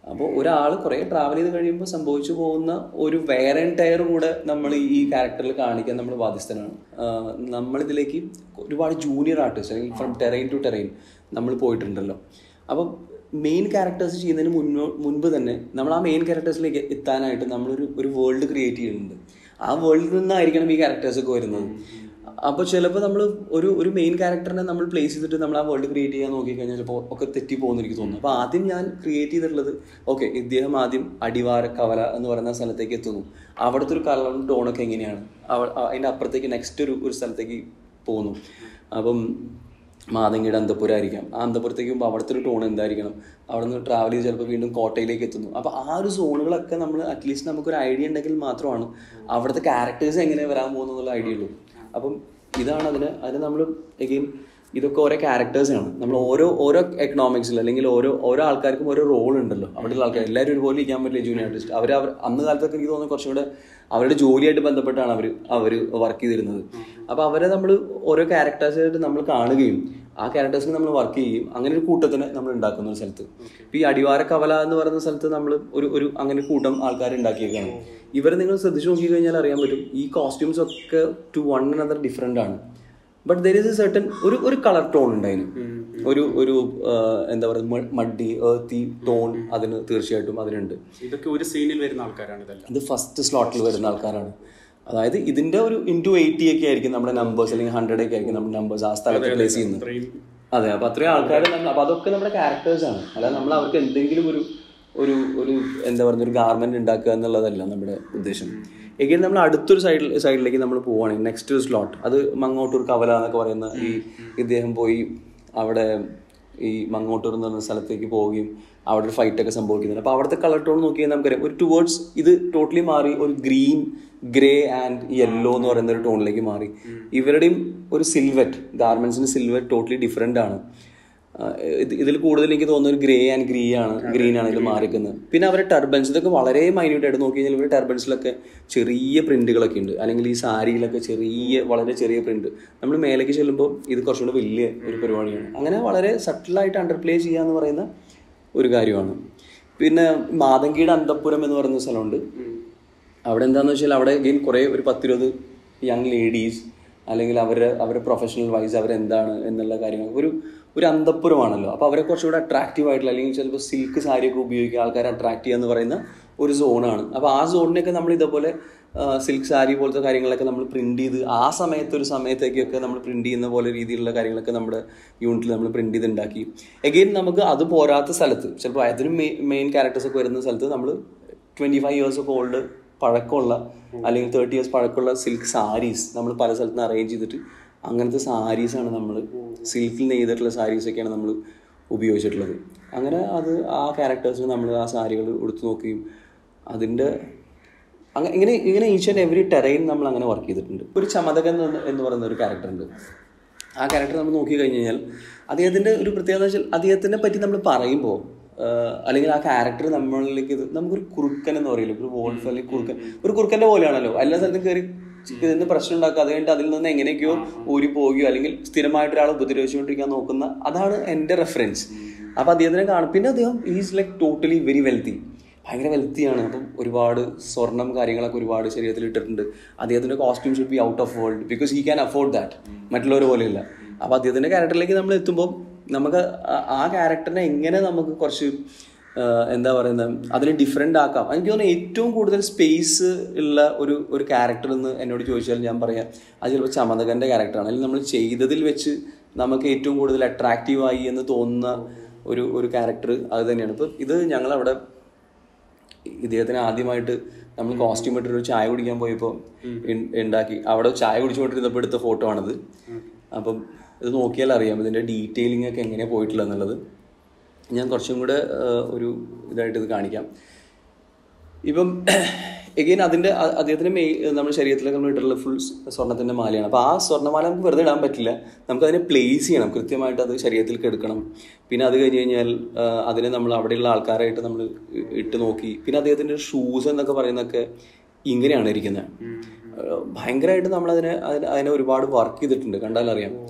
Speaker 1: അപ്പോൾ ഒരാൾ കുറേ ട്രാവൽ ചെയ്ത് കഴിയുമ്പോൾ സംഭവിച്ചു പോകുന്ന ഒരു വെയർ ആൻഡ് ടയർ കൂടെ നമ്മൾ ഈ ക്യാരക്ടറിൽ കാണിക്കാൻ നമ്മൾ ബാധ്യസ്ഥനാണ്. നമ്മളിതിലേക്ക് ഒരുപാട് ജൂനിയർ ആർട്ടിസ്റ്റ് അല്ലെങ്കിൽ ഫ്രം ടെറൈൻ ടു ടെറൈൻ നമ്മൾ പോയിട്ടുണ്ടല്ലോ. അപ്പം മെയിൻ ക്യാരക്ടേഴ്സ് ചെയ്യുന്നതിന് മുൻപ് തന്നെ നമ്മൾ ആ മെയിൻ ക്യാരക്ടേഴ്സിലേക്ക് എത്താനായിട്ട് നമ്മളൊരു വേൾഡ് ക്രിയേറ്റ് ചെയ്യുന്നുണ്ട്. ആ വേൾഡിൽ നിന്നായിരിക്കണം ഈ ക്യാരക്ടേഴ്സൊക്കെ വരുന്നത്. അപ്പോൾ ചിലപ്പോൾ നമ്മൾ ഒരു മെയിൻ ക്യാരക്ടറിനെ നമ്മൾ പ്ലേസ് ചെയ്തിട്ട് നമ്മൾ ആ വേൾഡ് ക്രിയേറ്റ് ചെയ്യാൻ നോക്കിക്കഴിഞ്ഞാൽ ചിലപ്പോൾ ഒക്കെ തെറ്റിപ്പോകുന്ന എനിക്ക് തോന്നുന്നു. അപ്പോൾ ആദ്യം ഞാൻ ക്രിയേറ്റ് ചെയ്തിട്ടുള്ളത് ഓക്കെ, ഇദ്ദേഹം ആദ്യം അടിവാര കവല എന്ന് പറയുന്ന സ്ഥലത്തേക്ക് എത്തുന്നു. അവിടുത്തെ ഒരു കളറും ടോണൊക്കെ എങ്ങനെയാണ്, അതിൻ്റെ അപ്പുറത്തേക്ക് നെക്സ്റ്റ് ഒരു സ്ഥലത്തേക്ക് പോകുന്നു. അപ്പം മാതങ്കിയുടെ അന്തപുരം ആയിരിക്കാം. ആ അന്തപുരത്തേക്ക് പോകുമ്പോൾ അവിടുത്തെ ഒരു ടോൺ എന്തായിരിക്കണം, അവിടെ നിന്ന് ട്രാവൽ ചെയ്ത് ചിലപ്പോൾ വീണ്ടും കോട്ടയിലേക്ക് എത്തുന്നു. അപ്പോൾ ആ ഒരു സോണുകളൊക്കെ നമ്മൾ അറ്റ്ലീസ്റ്റ് നമുക്കൊരു ഐഡിയ ഉണ്ടെങ്കിൽ മാത്രമാണ് അവിടുത്തെ ക്യാരക്ടേഴ്സ് എങ്ങനെ വരാൻ പോകുന്നുള്ള ഐഡിയ ഉള്ളൂ. അപ്പം ഇതാണ് അതിന് നമ്മൾ എഗെയിൻ ഇതൊക്കെ ഓരോ ക്യാരക്ടേഴ്സാണ്. നമ്മൾ ഓരോ എക്കണോമിക്സിൽ അല്ലെങ്കിൽ ഓരോ ആൾക്കാർക്കും ഓരോ റോൾ ഉണ്ടല്ലോ. അവിടെയുള്ള ആൾക്കാർ എല്ലാവരും ഒരുപോലെ ഇരിക്കാൻ പറ്റില്ല. ജൂനിയർ ആർട്ടിസ്റ്റ് അവർ അന്ന് കാലത്തൊക്കെ എനിക്ക് തോന്നുന്നു കുറച്ചും കൂടെ അവരുടെ ജോലിയായിട്ട് ബന്ധപ്പെട്ടാണ് അവർ വർക്ക് ചെയ്തിരുന്നത്. അപ്പോൾ അവരെ നമ്മൾ ഓരോ ക്യാരക്ടേഴ്സായിട്ട് നമ്മൾ കാണുകയും ആ ക്യാരക്ടേഴ്സിന് നമ്മൾ വർക്ക് ചെയ്യും. അങ്ങനെ ഒരു കൂട്ടത്തിന് നമ്മൾ ഉണ്ടാക്കുന്ന ഒരു സ്ഥലത്ത് ഇപ്പോൾ ഈ അടിവാര കവല എന്ന് പറയുന്ന സ്ഥലത്ത് നമ്മൾ ഒരു അങ്ങനെ കൂട്ടം ആൾക്കാർ ഉണ്ടാക്കിയേക്കാണ്. ഇവരെ നിങ്ങൾ ശ്രദ്ധിച്ചു നോക്കി കഴിഞ്ഞാൽ അറിയാൻ പറ്റും ഈ കോസ്റ്റ്യൂംസ് ഒക്കെ ടു വൺ അനദർ ഡിഫറെൻ്റ് ആണ്. But there is a certain ഒരു കളർ ടോൺ ഉണ്ടായിരുന്നു. ഒരു എന്താ പറയുക മഡി ഏർത്തി ടോൺ അതിന് തീർച്ചയായിട്ടും അതിനുണ്ട്.
Speaker 2: ഇതൊക്കെ ഒരു സീനിൽ വരുന്ന ആൾക്കാരാണ്.
Speaker 1: ഇത് ഫസ്റ്റ് സ്ലോട്ടിൽ വരുന്ന ആൾക്കാരാണ്. അതായത് ഇതിന്റെ ഒരു ഇൻറ്റു 80 ഒക്കെ ആയിരിക്കും നമ്മുടെ നമ്പേഴ്സ്, അല്ലെങ്കിൽ 100 ഒക്കെ ആയിരിക്കും നമ്മുടെ നമ്പേഴ്സ് ആ സ്ഥലത്ത് പ്ലേസ് ചെയ്യുന്നത്. അതെ, അപ്പൊ അത്രയും ആൾക്കാർ അപ്പൊ അതൊക്കെ നമ്മുടെ ക്യാരക്ടേഴ്സാണ്. അല്ലാതെ നമ്മൾ അവർക്ക് എന്തെങ്കിലും ഒരു എന്താ പറയുക ഒരു ഗാർമെന്റ് ഉണ്ടാക്കുക എന്നുള്ളതല്ല നമ്മുടെ ഉദ്ദേശം. എങ്കിലും നമ്മൾ അടുത്തൊരു സൈഡിലേക്ക് നമ്മൾ പോവുകയാണെങ്കിൽ നെക്സ്റ്റ് ഒരു സ്ലോട്ട് അത് മങ്ങോട്ടൂർ കവല എന്നൊക്കെ പറയുന്ന ഇദ്ദേഹം പോയി അവിടെ ഈ മങ്ങോട്ടൂർ എന്ന് പറയുന്ന സ്ഥലത്തേക്ക് പോവുകയും അവിടെ ഒരു ഫൈറ്റൊക്കെ സംഭവിക്കുന്നുണ്ട്. അപ്പോൾ അവിടുത്തെ കളർ ടോൺ നോക്കിയാൽ നമുക്കറിയാം ഒരു ടുവേർഡ്സ് ഇത് ടോട്ടലി മാറി ഒരു ഗ്രീൻ, ഗ്രേ ആൻഡ് യെല്ലോ എന്ന് പറയുന്ന ഒരു ടോണിലേക്ക് മാറി. ഇവരുടെയും ഒരു സിൽവറ്റ് ഗാർമെന്റ്സിന്റെ സിൽവറ്റ് ടോട്ടലി ഡിഫറെൻ്റ് ആണ്. ഇതിൽ കൂടുതൽ എനിക്ക് തോന്നുന്ന ഒരു ഗ്രേ ആൻഡ് ഗ്രീൻ ആണ് ഇതിൽ മാറിക്കുന്നത്. പിന്നെ അവരുടെ ടർബൻസ് ഇതൊക്കെ വളരെ മൈന്യൂട്ട് ആയിട്ട് നോക്കി കഴിഞ്ഞാൽ ഇവരുടെ ടർബൻസിലൊക്കെ ചെറിയ പ്രിന്റുകളൊക്കെ ഉണ്ട്. അല്ലെങ്കിൽ ഈ സാരിയിലൊക്കെ വളരെ ചെറിയ പ്രിന്റ്. നമ്മൾ മേലേക്ക് ചെല്ലുമ്പോൾ ഇത് കുറച്ചുകൂടെ വലിയ ഒരു പരിപാടിയാണ്. അങ്ങനെ വളരെ സട്ടിലായിട്ട് അണ്ടർപ്ലേ ചെയ്യുക എന്ന് പറയുന്ന ഒരു കാര്യമാണ്. പിന്നെ മാതങ്കിയുടെ അന്തപുരം എന്ന് പറയുന്ന സ്ഥലമുണ്ട്. അവിടെ എന്താണെന്ന് വെച്ചാൽ അവിടെ ഗെയിം കുറേ ഒരു 10-20 യങ് ലേഡീസ് അല്ലെങ്കിൽ അവരുടെ പ്രൊഫഷണൽ വൈസ് അവരെന്താണ് എന്നുള്ള കാര്യങ്ങൾ ഒരു അന്തപുരമാണല്ലോ. അപ്പോൾ അവരെ കുറച്ചുകൂടെ അട്രാക്റ്റീവ് ആയിട്ടുള്ള അല്ലെങ്കിൽ ചിലപ്പോൾ സിൽക്ക് സാരിയൊക്കെ ഉപയോഗിക്കുക ആൾക്കാരെ അട്രാക്ട് ചെയ്യുക എന്ന് പറയുന്ന ഒരു സോണാണ്. അപ്പോൾ ആ സോണിനൊക്കെ നമ്മൾ ഇതേപോലെ സിൽക്ക് സാരി പോലത്തെ കാര്യങ്ങളൊക്കെ നമ്മൾ പ്രിന്റ് ചെയ്ത് ആ സമയത്തേക്കൊക്കെ നമ്മൾ പ്രിന്റ് ചെയ്യുന്ന പോലെ രീതിയിലുള്ള കാര്യങ്ങളൊക്കെ നമ്മുടെ യൂണിറ്റിൽ നമ്മൾ പ്രിന്റ് ചെയ്ത് ഉണ്ടാക്കി. എഗെയിൻ നമുക്ക് അത് പോരാത്ത സ്ഥലത്ത് ചിലപ്പോൾ അതിന് മെയിൻ ക്യാരക്ടേഴ്സൊക്കെ വരുന്ന സ്ഥലത്ത് നമ്മൾ 25 years ഒക്കെ ഓൾഡ് പഴക്കമുള്ള അല്ലെങ്കിൽ 30 years പഴക്കമുള്ള സിൽക്ക് സാരീസ് നമ്മൾ പല സ്ഥലത്ത് നിന്ന് അറേഞ്ച് ചെയ്തിട്ട് അങ്ങനത്തെ സാരീസാണ് നമ്മൾ സിൽക്കിൽ നെയ്തിട്ടുള്ള സാരീസൊക്കെയാണ് നമ്മൾ ഉപയോഗിച്ചിട്ടുള്ളത്. അങ്ങനെ ആ ക്യാരക്ടേഴ്സിന് നമ്മൾ ആ സാരികൾ ഉടുത്തു നോക്കുകയും അതിൻ്റെ ഇങ്ങനെ ഈച്ച് ആൻഡ് എവറി ടെറൈൻ നമ്മൾ അങ്ങനെ വർക്ക് ചെയ്തിട്ടുണ്ട്. ഒരു ചമതകൻ എന്ന് പറയുന്ന ഒരു ക്യാരക്ടറുണ്ട്. ആ ക്യാരക്ടർ നമ്മൾ നോക്കി കഴിഞ്ഞ് കഴിഞ്ഞാൽ അദ്ദേഹത്തിൻ്റെ ഒരു പ്രത്യേകത വെച്ചാൽ അദ്ദേഹത്തിനെ പറ്റി നമ്മൾ പറയുമ്പോൾ അല്ലെങ്കിൽ ആ ക്യാരക്ടർ നമ്മളിലേക്ക് നമുക്കൊരു കുറുക്കൻ എന്ന് പറയില്ല, ഒരു വോൾഫ് അല്ലെങ്കിൽ ഒരു കുറുക്കൻ്റെ പോലെയാണല്ലോ. എല്ലാ സ്ഥലത്തും കയറി ഇതിന് പ്രശ്നം ഉണ്ടാക്കുക, അത് കഴിഞ്ഞിട്ട് അതിൽ നിന്ന് എങ്ങനെയൊക്കെയോ ഊരി പോവുകയോ അല്ലെങ്കിൽ സ്ഥിരമായിട്ട് ഒരാളെ ഉപദ്രവിച്ചുകൊണ്ടിരിക്കാൻ നോക്കുന്ന അതാണ് എൻ്റെ റെഫറൻസ്. അപ്പോൾ അദ്ദേഹത്തിനെ കാണും. പിന്നെ അദ്ദേഹം is like totally very wealthy, ഭയങ്കര വെൽത്തിയാണ്. അപ്പം ഒരുപാട് സ്വർണം കാര്യങ്ങളൊക്കെ ഒരുപാട് ശരീരത്തിൽ ഇട്ടിട്ടുണ്ട്. അദ്ദേഹത്തിൻ്റെ costume should be out of world because he can afford that. മറ്റുള്ളവർ പോലെയല്ല. അപ്പോൾ അദ്ദേഹത്തിൻ്റെ ക്യാരക്ടറിലേക്ക് നമ്മൾ എത്തുമ്പോൾ നമുക്ക് ആ ക്യാരക്ടറിനെ എങ്ങനെ നമുക്ക് കുറച്ച് എന്താ പറയുന്നത് അതിന് ഡിഫറെൻ്റ് ആക്കാം. എനിക്ക് തോന്നുന്നു ഏറ്റവും കൂടുതൽ സ്പേസ് ഉള്ള ഒരു ക്യാരക്ടർ എന്ന് എന്നോട് ചോദിച്ചാൽ ഞാൻ പറയാം അത് ചിലപ്പോൾ ചമതകൻ്റെ ക്യാരക്ടറാണ്. അല്ലെങ്കിൽ നമ്മൾ ചെയ്തതിൽ വെച്ച് നമുക്ക് ഏറ്റവും കൂടുതൽ അട്രാക്റ്റീവായി എന്ന് തോന്നുന്ന ഒരു ക്യാരക്ടർ അത് തന്നെയാണ്. ഇപ്പം ഇത് ഞങ്ങളവിടെ ഇദ്ദേഹത്തിന് ആദ്യമായിട്ട് നമ്മൾ കോസ്റ്റ്യൂം ഇട്ടൊരു ചായ കുടിക്കാൻ പോയപ്പോൾ ഉണ്ടാക്കി അവിടെ ചായ കുടിച്ചുകൊണ്ടിരുന്നപ്പോൾ എടുത്ത ഫോട്ടോ ആണിത്. അപ്പം ഇത് നോക്കിയാൽ അറിയാം ഇതിൻ്റെ ഡീറ്റെയിലിംഗ് ഒക്കെ എങ്ങനെയാണ് പോയിട്ടുള്ളത് എന്നുള്ളത്. ഞാൻ കുറച്ചും കൂടെ ഒരു ഇതായിട്ട് ഇത് കാണിക്കാം. ഇപ്പം എഗെയിൻ അദ്ദേഹത്തിൻ്റെ നമ്മുടെ ശരീരത്തിലൊക്കെ നമ്മൾ ഇട്ടുള്ള ഫുൾ സ്വർണ്ണത്തിൻ്റെ മാലയാണ്. അപ്പോൾ ആ സ്വർണ്ണമാല നമുക്ക് വെറുതെ ഇടാൻ പറ്റില്ല, നമുക്കതിനെ പ്ലേസ് ചെയ്യണം, കൃത്യമായിട്ട് അത് ശരീരത്തിലേക്ക് എടുക്കണം. പിന്നെ അത് കഴിഞ്ഞ് കഴിഞ്ഞാൽ അതിനെ നമ്മൾ അവിടെയുള്ള ആൾക്കാരായിട്ട് നമ്മൾ ഇട്ട് നോക്കി. പിന്നെ അദ്ദേഹത്തിൻ്റെ ഷൂസ് എന്നൊക്കെ പറയുന്നതൊക്കെ ഇങ്ങനെയാണ് ഇരിക്കുന്നത്. ഭയങ്കരമായിട്ട് നമ്മളതിനെ ഒരുപാട് വർക്ക് ചെയ്തിട്ടുണ്ട്, കണ്ടാലറിയാം.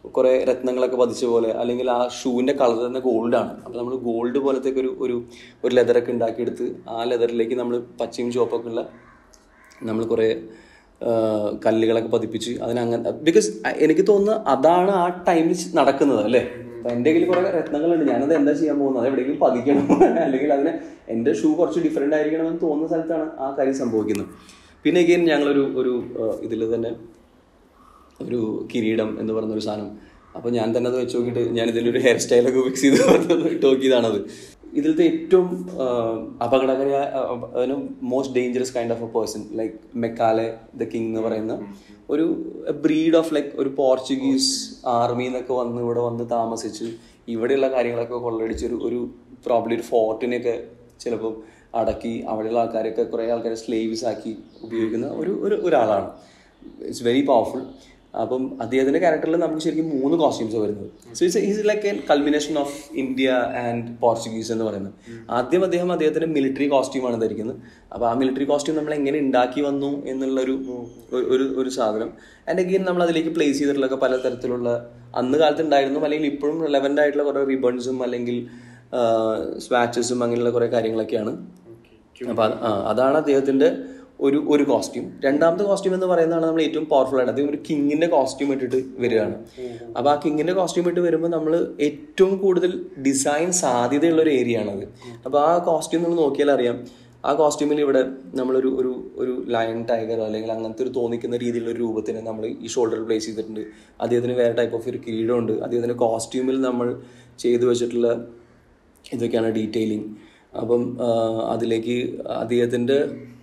Speaker 1: കുറേ രത്നങ്ങളൊക്കെ പതിച്ച പോലെ, അല്ലെങ്കിൽ ആ ഷൂവിൻ്റെ കളർ തന്നെ ഗോൾഡാണ്. അപ്പോൾ നമ്മൾ ഗോൾഡ് പോലത്തേക്ക് ഒരു ലെതറൊക്കെ ഉണ്ടാക്കിയെടുത്ത് ആ ലെതറിലേക്ക് നമ്മൾ പച്ചയും ചുവപ്പൊക്കെ ഉള്ള നമ്മൾ കുറേ കല്ലുകളൊക്കെ പതിപ്പിച്ച് അതിനങ്ങനെ, ബിക്കോസ് എനിക്ക് തോന്നുന്നു അതാണ് ആ ടൈമിൽ നടക്കുന്നത് അല്ലേ. അപ്പം എൻ്റെ കയ്യിൽ കുറേ രത്നങ്ങളുണ്ട്, ഞാനത് എന്താ ചെയ്യാൻ പോകുന്നത്, അത് എവിടെയെങ്കിലും പതിക്കണം അല്ലെങ്കിൽ അതിന് എൻ്റെ ഷൂ കുറച്ച് ഡിഫറെൻ്റ് ആയിരിക്കണമെന്ന് തോന്നുന്ന സ്ഥലത്താണ് ആ കാര്യം സംഭവിക്കുന്നത്. പിന്നെ എഗെയിൻ ഞങ്ങളൊരു ഇതിൽ തന്നെ ഒരു കിരീടം എന്ന് പറയുന്നൊരു സാധനം, അപ്പോൾ ഞാൻ തന്നെ അത് വെച്ച് നോക്കിയിട്ട് ഞാൻ ഇതിലൊരു ഹെയർ സ്റ്റൈലൊക്കെ ഫിക്സ് ചെയ്ത് ഇട്ട് നോക്കിയതാണത്. ഇതിലത്തെ ഏറ്റവും അപകടകരമായ most dangerous kind of a person like Macaulay the king എന്ന് പറയുന്ന ഒരു ബ്രീഡ് ഓഫ് ലൈക്ക് ഒരു പോർച്ചുഗീസ് ആർമി എന്നൊക്കെ ഇവിടെ വന്ന് താമസിച്ച് ഇവിടെയുള്ള കാര്യങ്ങളൊക്കെ കൊള്ളടിച്ച് ഒരു പ്രോബ്ലി ഒരു ഫോർട്ടിനെയൊക്കെ ചിലപ്പോൾ അടക്കി അവിടെയുള്ള ആൾക്കാരൊക്കെ കുറേ ആൾക്കാരെ സ്ലേവ്സ് ആക്കി ഉപയോഗിക്കുന്ന ഒരാളാണ്. It's very powerful. അപ്പം അദ്ദേഹത്തിൻ്റെ ക്യാരക്ടറിൽ നമുക്ക് ശരിക്കും 3 കോസ്റ്റ്യൂംസ് വരുന്നത്. So it's like a culmination of India and Portuguese എന്ന് പറയുന്നത്. ആദ്യം അദ്ദേഹത്തിൻ്റെ മിലിറ്ററി കോസ്റ്റ്യൂമാണ് ധരിക്കുന്നത്. അപ്പോൾ ആ മിലിറ്ററി കോസ്റ്റ്യൂം നമ്മൾ എങ്ങനെ ഉണ്ടാക്കി വന്നു എന്നുള്ളൊരു സാധനം. ആൻഡ് അഗെയിൻ നമ്മൾ അതിലേക്ക് പ്ലേസ് ചെയ്തിട്ടുള്ള പല തരത്തിലുള്ള അന്ന് കാലത്ത് ഉണ്ടായിരുന്നു അല്ലെങ്കിൽ ഇപ്പോഴും റെലവൻ്റ് ആയിട്ടുള്ള കുറേ റിബൺസും അല്ലെങ്കിൽ സ്വാച്ചസും അങ്ങനെയുള്ള കുറേ കാര്യങ്ങളൊക്കെയാണ്. അപ്പോൾ അതാണ് അദ്ദേഹത്തിൻ്റെ ഒരു കോസ്റ്റ്യൂം. രണ്ടാമത്തെ കോസ്റ്റ്യൂം എന്ന് പറയുന്നതാണ് നമ്മൾ ഏറ്റവും പവർഫുൾ ആയിട്ട്, അദ്ദേഹം ഒരു കിങ്ങിൻ്റെ കോസ്റ്റ്യൂം ഇട്ടിട്ട് വരികയാണ്. അപ്പോൾ ആ കിങ്ങിൻ്റെ കോസ്റ്റ്യൂം ഇട്ട് വരുമ്പോൾ നമ്മൾ ഏറ്റവും കൂടുതൽ ഡിസൈൻ സാധ്യതയുള്ള ഒരു ഏരിയ ആണത്. അപ്പോൾ ആ കോസ്റ്റ്യൂം നമ്മൾ നോക്കിയാൽ അറിയാം, ആ കോസ്റ്റ്യൂമിൽ ഇവിടെ നമ്മളൊരു ലയൺ ടൈഗർ അല്ലെങ്കിൽ അങ്ങനത്തെ ഒരു തോന്നിക്കുന്ന രീതിയിലുള്ള ഒരു രൂപത്തിന് നമ്മൾ ഈ ഷോൾഡറിൽ പ്ലേസ് ചെയ്തിട്ടുണ്ട്. അദ്ദേഹത്തിന് വേറെ ടൈപ്പ് ഓഫ് ഒരു കിരീടമുണ്ട്. അദ്ദേഹത്തിൻ്റെ കോസ്റ്റ്യൂമിൽ നമ്മൾ ചെയ്തു വെച്ചിട്ടുള്ള ഇതൊക്കെയാണ് ഡീറ്റെയിലിംഗ്. അപ്പം അതിലേക്ക് അദ്ദേഹത്തിൻ്റെ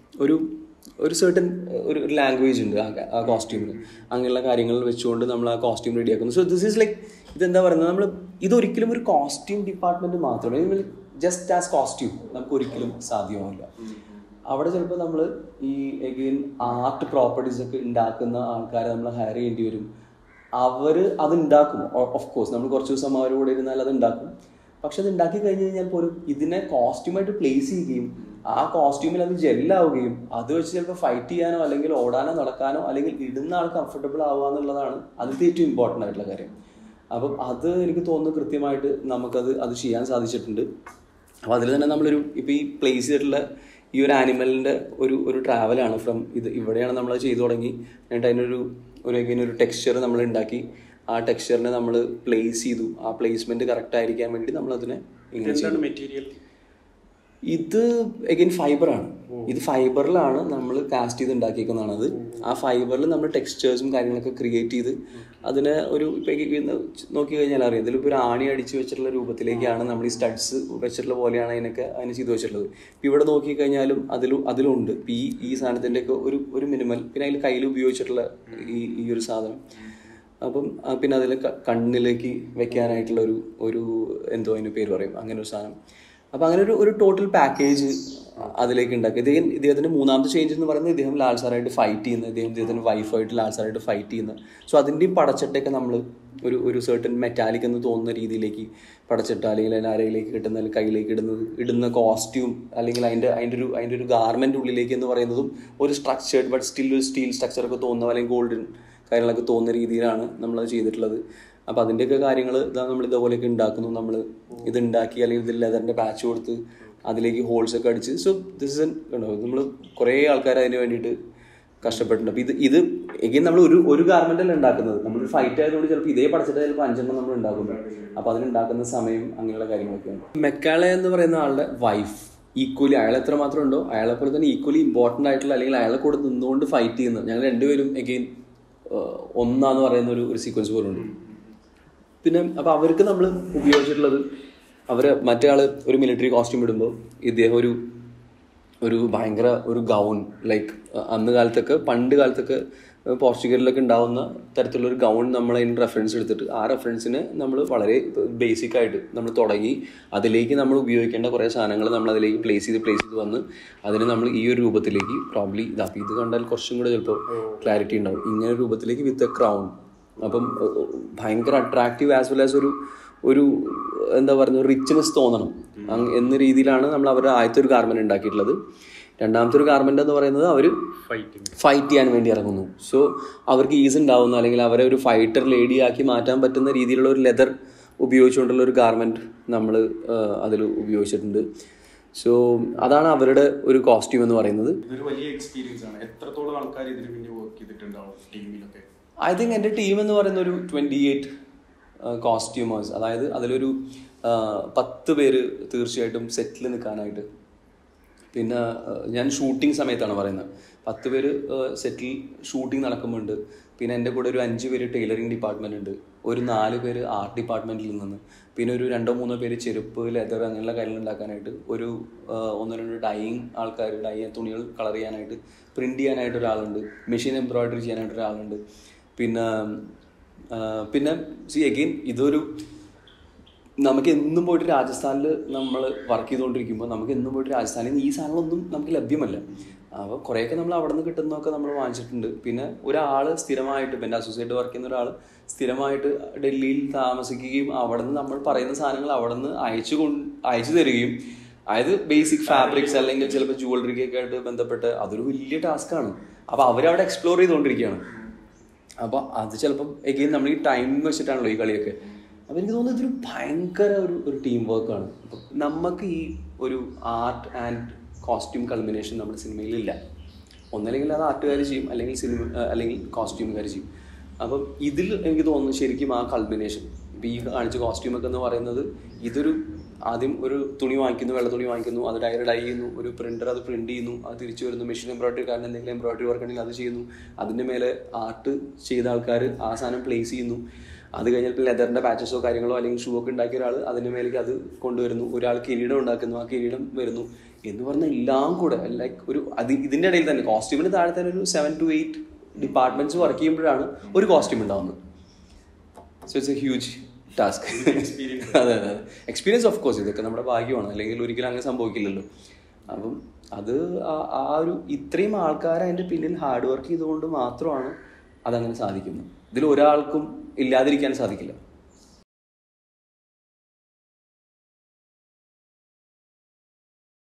Speaker 1: ഒരു സെർട്ടൻ ഒരു ലാംഗ്വേജ് ഉണ്ട് ആ കോസ്റ്റ്യൂമിൽ. അങ്ങനെയുള്ള കാര്യങ്ങൾ വെച്ചുകൊണ്ട് നമ്മൾ ആ കോസ്റ്റ്യൂം റെഡിയാക്കുന്നു. സോ ദിസ് ഈസ് ലൈക്ക് ഇതെന്താ പറയുന്നത്, നമ്മൾ ഇതൊരിക്കലും ഒരു കോസ്റ്റ്യൂം ഡിപ്പാർട്ട്മെൻറ്റ് മാത്രമേ ജസ്റ്റ് ആസ് കോസ്റ്റ്യൂം നമുക്ക് ഒരിക്കലും സാധ്യമാവില്ല. അവിടെ ചിലപ്പോൾ നമ്മൾ ഈ എഗെയിൻ ആർട്ട് പ്രോപ്പർട്ടീസ് ഒക്കെ ഉണ്ടാക്കുന്ന ആൾക്കാരെ നമ്മൾ ഹയർ ചെയ്യേണ്ടി വരും. അവർ അത് ഉണ്ടാക്കും. ഓഫ് കോഴ്സ് നമ്മൾ കുറച്ച് ദിവസം അവരുടെ കൂടെ ഇരുന്നാൽ അത് ഉണ്ടാക്കും. പക്ഷെ അത് ഉണ്ടാക്കി കഴിഞ്ഞ് കഴിഞ്ഞാൽ പോലും ഇതിനെ കോസ്റ്റ്യൂമായിട്ട് പ്ലേസ് ചെയ്യുകയും ആ കോസ്റ്റ്യൂമിൽ അത് ജെല്ലാവുകയും അത് വെച്ച് ചിലപ്പോൾ ഫൈറ്റ് ചെയ്യാനോ അല്ലെങ്കിൽ ഓടാനോ നടക്കാനോ അല്ലെങ്കിൽ ഇടുന്ന ആൾ കംഫർട്ടബിൾ ആവുക എന്നുള്ളതാണ് അതിലത്തെ ഏറ്റവും ഇമ്പോർട്ടൻ്റ് ആയിട്ടുള്ള കാര്യം. അപ്പം അത് എനിക്ക് തോന്നുന്നു കൃത്യമായിട്ട് അത് ചെയ്യാൻ സാധിച്ചിട്ടുണ്ട്. അപ്പോൾ അതിൽ തന്നെ ഇപ്പോൾ ഈ പ്ലേസ് ചെയ്തിട്ടുള്ള ഈ ഒരു ആനിമലിൻ്റെ ഒരു ട്രാവലാണ് ഫ്രം ഇവിടെയാണ് നമ്മളത് ചെയ്തു തുടങ്ങി. എന്നിട്ട് അതിനൊരു ടെക്സ്ചർ നമ്മൾ ഉണ്ടാക്കി. ആ ടെക്സ്ചറിനെ നമ്മൾ പ്ലേസ് ചെയ്തു. ആ പ്ലേസ്മെൻറ്റ് കറക്റ്റ് ആയിരിക്കാൻ വേണ്ടി നമ്മളതിനെ ഇങ്ങനെ ചെയ്തു.
Speaker 2: മെറ്റീരിയൽ
Speaker 1: ഇത് അഗൈൻ ഫൈബറാണ്. ഇത് ഫൈബറിലാണ് നമ്മൾ കാസ്റ്റ് ചെയ്ത് ഉണ്ടാക്കിയിരിക്കുന്നതാണത്. ആ ഫൈബറിൽ നമ്മൾ ടെക്സ്ചേഴ്സും കാര്യങ്ങളൊക്കെ ക്രിയേറ്റ് ചെയ്ത് അതിനെ ഇപ്പം നോക്കി കഴിഞ്ഞാൽ അറിയാം, ഇതിലിപ്പോൾ ഒരു ആണി അടിച്ച് വെച്ചിട്ടുള്ള രൂപത്തിലേക്കാണ് നമ്മൾ ഈ സ്റ്റഡ്സ് വെച്ചിട്ടുള്ള പോലെയാണ് അതിനെ ചെയ്ത് വെച്ചിട്ടുള്ളത്. ഇപ്പം ഇവിടെ നോക്കിക്കഴിഞ്ഞാലും അതിലുണ്ട് ഇപ്പം ഈ സാധനത്തിൻ്റെയൊക്കെ ഒരു മിനിമൽ. പിന്നെ അതിൽ കയ്യിൽ ഉപയോഗിച്ചിട്ടുള്ള ഈ ഒരു സാധനം. അപ്പം പിന്നെ അതിൽ കണ്ണിലേക്ക് വെക്കാനായിട്ടുള്ള ഒരു എന്തോ അതിന് പേര് പറയും, അങ്ങനെ ഒരു സാധനം. അപ്പോൾ അങ്ങനെ ഒരു ടോട്ടൽ പാക്കേജ് അതിലേക്ക് ഉണ്ടാക്കി. ഇദ്ദേഹത്തിൻ്റെ മൂന്നാമത്തെ ചേഞ്ച് എന്ന് പറയുന്നത് ഇദ്ദേഹം ലാൽ സാറായിട്ട് ഫൈറ്റ് ചെയ്യുന്നത്, ഇദ്ദേഹത്തിൻ്റെ വൈഫായിട്ട് ലാൽ സാറായിട്ട് ഫൈറ്റ് ചെയ്യുന്നത്. സോ അതിൻ്റെയും പടച്ചട്ടയൊക്കെ നമ്മൾ ഒരു സെർട്ടൻ മെറ്റാലിക് എന്ന് തോന്നുന്ന രീതിയിലേക്ക് പടച്ചട്ട അല്ലെങ്കിൽ അതിൻ്റെ അരയിലേക്ക് കിട്ടുന്ന അല്ലെങ്കിൽ കയ്യിലേക്ക് ഇടുന്ന കോസ്റ്റ്യൂം അല്ലെങ്കിൽ അതിൻ്റെ ഒരു ഗാർമെൻ്റ് ഉള്ളിലേക്ക് എന്ന് പറയുന്നതും ഒരു സ്ട്രക്ചേർഡ് ബട്ട് സ്റ്റിൽ ഒരു സ്റ്റീൽ സ്ട്രക്ചറൊക്കെ തോന്നുന്ന അല്ലെങ്കിൽ ഗോൾഡൻ കാര്യങ്ങളൊക്കെ തോന്നുന്ന രീതിയിലാണ് നമ്മളത് ചെയ്തിട്ടുള്ളത്. അപ്പോൾ അതിൻ്റെയൊക്കെ കാര്യങ്ങൾ നമ്മൾ ഇതേപോലെയൊക്കെ ഉണ്ടാക്കുന്നു. നമ്മൾ ഇതുണ്ടാക്കി അല്ലെങ്കിൽ ഇതിൽ ലെതറിൻ്റെ പാച്ച് കൊടുത്ത് അതിലേക്ക് ഹോൾസൊക്കെ അടിച്ച്. സോ ദിസ് ഇസ് നമ്മൾ കുറേ ആൾക്കാർ അതിന് വേണ്ടിയിട്ട് കഷ്ടപ്പെട്ടിട്ടുണ്ട്. അപ്പോൾ ഇത് എഗെയിൻ നമ്മൾ ഒരു ഗാർമെൻ്റല്ല ഉണ്ടാക്കുന്നത്. നമ്മളൊരു ഫൈറ്റ് ആയതുകൊണ്ട് ചിലപ്പോൾ ഇതേ പടച്ചിട്ട് ചിലപ്പോൾ 5 നമ്മൾ ഉണ്ടാക്കുന്നു. അപ്പോൾ അതിനുണ്ടാക്കുന്ന സമയം അങ്ങനെയുള്ള കാര്യങ്ങളൊക്കെയാണ്. മെക്കാലെ എന്ന് പറയുന്ന ആളുടെ വൈഫ് ഈക്വലി അയാൾ എത്രമാത്രം ഉണ്ടോ അയാളെപ്പോലെ തന്നെ ഈക്വലി ഇമ്പോർട്ടൻ്റ് ആയിട്ടുള്ള അല്ലെങ്കിൽ അയാളെ കൂടെ നിന്നുകൊണ്ട് ഫൈറ്റ് ചെയ്യുന്നത് ഞങ്ങൾ രണ്ടുപേരും എഗെയിൻ ഒന്നാന്ന് പറയുന്ന ഒരു സീക്വൻസ് പോലും ഉണ്ട്. പിന്നെ അപ്പോൾ അവർക്ക് നമ്മൾ ഉപയോഗിച്ചിട്ടുള്ളത് മറ്റേ ആൾ ഒരു മിലിറ്ററി കോസ്റ്റ്യൂം ഇടുമ്പോൾ ഇദ്ദേഹം ഒരു ഭയങ്കര ഒരു ഗൗൺ ലൈക്ക് പണ്ട് കാലത്തൊക്കെ പോർച്ചുഗലിലൊക്കെ ഉണ്ടാവുന്ന തരത്തിലുള്ളൊരു ഗൗൺ നമ്മളതിന് റെഫറൻസ് എടുത്തിട്ട് ആ റെഫറൻസിന് നമ്മൾ വളരെ ബേസിക് ആയിട്ട് നമ്മൾ തുടങ്ങി അതിലേക്ക് നമ്മൾ ഉപയോഗിക്കേണ്ട കുറേ സാധനങ്ങൾ നമ്മൾ അതിലേക്ക് പ്ലേസ് ചെയ്ത് വന്ന് അതിന് നമ്മൾ ഈ ഒരു രൂപത്തിലേക്ക് പ്രോബ്ലി ഇതാക്കി. ഇത് കണ്ടാൽ കുറച്ചും കൂടെ ചിലപ്പോൾ ക്ലാരിറ്റി ഉണ്ടാവും. ഇങ്ങനെ രൂപത്തിലേക്ക് വിത്ത് എ ക്രൗൺ. അപ്പം ഭയങ്കര അട്രാക്റ്റീവ് ആസ് വെൽ ആസ് ഒരു എന്താ പറയുക റിച്ച്നെസ് തോന്നണം എന്ന രീതിയിലാണ് നമ്മൾ അവരുടെ ആദ്യത്തെ ഒരു ഗാർമെൻറ്റ് ഉണ്ടാക്കിയിട്ടുള്ളത്. രണ്ടാമത്തെ ഒരു ഗാർമെൻ്റ് എന്ന് പറയുന്നത് അവർ ഫൈറ്റ് ചെയ്യാൻ വേണ്ടി ഇറങ്ങുന്നു. സോ അവർക്ക് ഈസ് ഉണ്ടാവുന്നു, അല്ലെങ്കിൽ അവരെ ഒരു ഫൈറ്റർ ലേഡിയാക്കി മാറ്റാൻ പറ്റുന്ന രീതിയിലുള്ള ഒരു ലെതർ ഉപയോഗിച്ചുകൊണ്ടുള്ള ഒരു ഗാർമെൻറ്റ് നമ്മൾ അതിൽ ഉപയോഗിച്ചിട്ടുണ്ട്. സോ അതാണ് അവരുടെ ഒരു കോസ്റ്റ്യൂം എന്ന് പറയുന്നത്.
Speaker 2: ഇതൊരു വലിയ എക്സ്പീരിയൻസ് ആണ്. എത്രത്തോളം ആൾക്കാർ ഇതിന് വേണ്ടി വർക്ക് ചെയ്തിട്ടുണ്ടാവും ടീമിലൊക്കെ?
Speaker 1: ഐ തിങ്ക് എൻ്റെ ടീം എന്ന് പറയുന്ന ഒരു 28 കോസ്റ്റ്യൂമേഴ്സ്, അതായത് അതിലൊരു 10 പേര് തീർച്ചയായിട്ടും സെറ്റിൽ നിൽക്കാനായിട്ട്. പിന്നെ ഞാൻ ഷൂട്ടിംഗ് സമയത്താണ് പറയുന്നത്, 10 പേര് സെറ്റിൽ ഷൂട്ടിംഗ് നടക്കുമ്പോഴുണ്ട്. പിന്നെ എൻ്റെ കൂടെ ഒരു 5 പേര് ടൈലറിങ് ഡിപ്പാർട്ട്മെൻ്റ് ഉണ്ട്, ഒരു 4 പേര് ആർട്ട് ഡിപ്പാർട്ട്മെൻറ്റിൽ നിന്ന്, പിന്നെ ഒരു 2-3 പേര് ചെരുപ്പ്, ലെതർ അങ്ങനെയുള്ള കാര്യങ്ങൾ ഉണ്ടാക്കാനായിട്ട്, ഒരു 1-2 ഡൈയിങ് ആൾക്കാർ, തുണികൾ കളർ ചെയ്യാനായിട്ട്, പ്രിൻറ്റ് ചെയ്യാനായിട്ട് ഒരാളുണ്ട്, മെഷീൻ എംബ്രോയിഡറി ചെയ്യാനായിട്ട് ഒരാളുണ്ട്. പിന്നെ സി അഗെയിൻ ഇതൊരു നമുക്ക് എന്നും പോയിട്ട് രാജസ്ഥാനിൽ നമ്മൾ വർക്ക് ചെയ്തുകൊണ്ടിരിക്കുമ്പോൾ നമുക്ക് എന്നും പോയിട്ട് രാജസ്ഥാനിൽ നിന്ന് ഈ സാധനങ്ങളൊന്നും നമുക്ക് ലഭ്യമല്ല. അപ്പോൾ കുറേയൊക്കെ നമ്മൾ അവിടെ നിന്ന് കിട്ടുന്നതൊക്കെ നമ്മൾ വാങ്ങിച്ചിട്ടുണ്ട്. പിന്നെ ഒരാൾ സ്ഥിരമായിട്ട് എൻ്റെ അസോസിയേറ്റ് വർക്ക് ചെയ്യുന്ന ഒരാൾ സ്ഥിരമായിട്ട് ഡൽഹിയിൽ താമസിക്കുകയും അവിടെ നിന്ന് നമ്മൾ പറയുന്ന സാധനങ്ങൾ അവിടെ നിന്ന് അയച്ചു തരികയും, അതായത് ബേസിക് ഫാബ്രിക്സ് അല്ലെങ്കിൽ ചിലപ്പോൾ ജുവലറിക്കൊക്കെ ആയിട്ട് ബന്ധപ്പെട്ട് അതൊരു വലിയ ടാസ്ക്കാണ്. അപ്പോൾ അവരവിടെ എക്സ്പ്ലോർ ചെയ്തുകൊണ്ടിരിക്കുകയാണ്. അപ്പോൾ അത് ചിലപ്പം എഗെയിൻ നമ്മൾ ഈ ടൈം വെച്ചിട്ടാണല്ലോ ഈ കളിയൊക്കെ. അപ്പോൾ എനിക്ക് തോന്നുന്നത് ഇതൊരു ഭയങ്കര ഒരു ടീം വർക്കാണ്. അപ്പം നമുക്ക് ഈ ഒരു ആർട്ട് ആൻഡ് കോസ്റ്റ്യൂം കൾമിനേഷൻ നമ്മുടെ സിനിമയിലില്ല. ഒന്നല്ലെങ്കിൽ അത് ആർട്ടുകാർ ചെയ്യും, അല്ലെങ്കിൽ കോസ്റ്റ്യൂമുകാർ ചെയ്യും. അപ്പം ഇതിൽ എനിക്ക് തോന്നുന്നു ശരിക്കും ആ കൾമിനേഷൻ, ഇപ്പോൾ ഈ കാണിച്ച കോസ്റ്റ്യൂമൊക്കെ എന്ന് പറയുന്നത് ഇതൊരു ആദ്യം ഒരു തുണി വാങ്ങിക്കുന്നു, വെള്ള തുണി വാങ്ങിക്കുന്നു, അത് ഡൈ ചെയ്യുന്നു, ഒരു പ്രിൻ്റർ അത് പ്രിൻറ്റ് ചെയ്യുന്നു, അത് തിരിച്ചു വരുന്നു, മെഷീൻ എംബ്രോയിഡറി കാരണം എന്തെങ്കിലും എംബ്രോയിഡറി വർക്ക് ഉണ്ടെങ്കിൽ അത് ചെയ്യുന്നു, അതിൻ്റെ മേലെ ആർട്ട് ചെയ്ത ആൾക്കാർ ആ സാധനം പ്ലേസ് ചെയ്യുന്നു. അത് കഴിഞ്ഞാൽ പിന്നെ ലെതറിൻ്റെ പാച്ചസോ കാര്യങ്ങളോ അല്ലെങ്കിൽ ഷൂ ഒക്കെ ഉണ്ടാക്കിയ ഒരാൾ അതിൻ്റെ മേലേക്ക് അത് കൊണ്ടുവരുന്നു, ഒരാൾ കിരീടം ഉണ്ടാക്കുന്നു, ആ കിരീടം വരുന്നു എന്ന് പറഞ്ഞാൽ എല്ലാം കൂടെ ലൈക്ക് ഒരു ഇതിൻ്റെ ഇടയിൽ തന്നെ കോസ്റ്റ്യൂമിന് താഴെ തന്നെ ഒരു 7 to 8 ഡിപ്പാർട്ട്മെൻറ്റ്സ് വർക്ക് ചെയ്യുമ്പോഴാണ് ഒരു കോസ്റ്റ്യൂം ഉണ്ടാവുന്നത്. So it's a huge task. അതെ അതെ, എക്സ്പീരിയൻസ് ഓഫ് കോഴ്സ്. ഇതൊക്കെ നമ്മുടെ ഭാഗ്യമാണ്, അല്ലെങ്കിൽ ഒരിക്കലും അങ്ങനെ സംഭവിക്കില്ലല്ലോ. അപ്പം അത് ആ ഒരു ഇത്രയും ആൾക്കാർ അതിൻ്റെ പിന്നിൽ ഹാർഡ് വർക്ക് ചെയ്തുകൊണ്ട് മാത്രമാണ് അതങ്ങനെ സാധിക്കുന്നത്. ഇതിൽ ഒരാൾക്കും ഇല്ലാതിരിക്കാൻ സാധിക്കില്ല.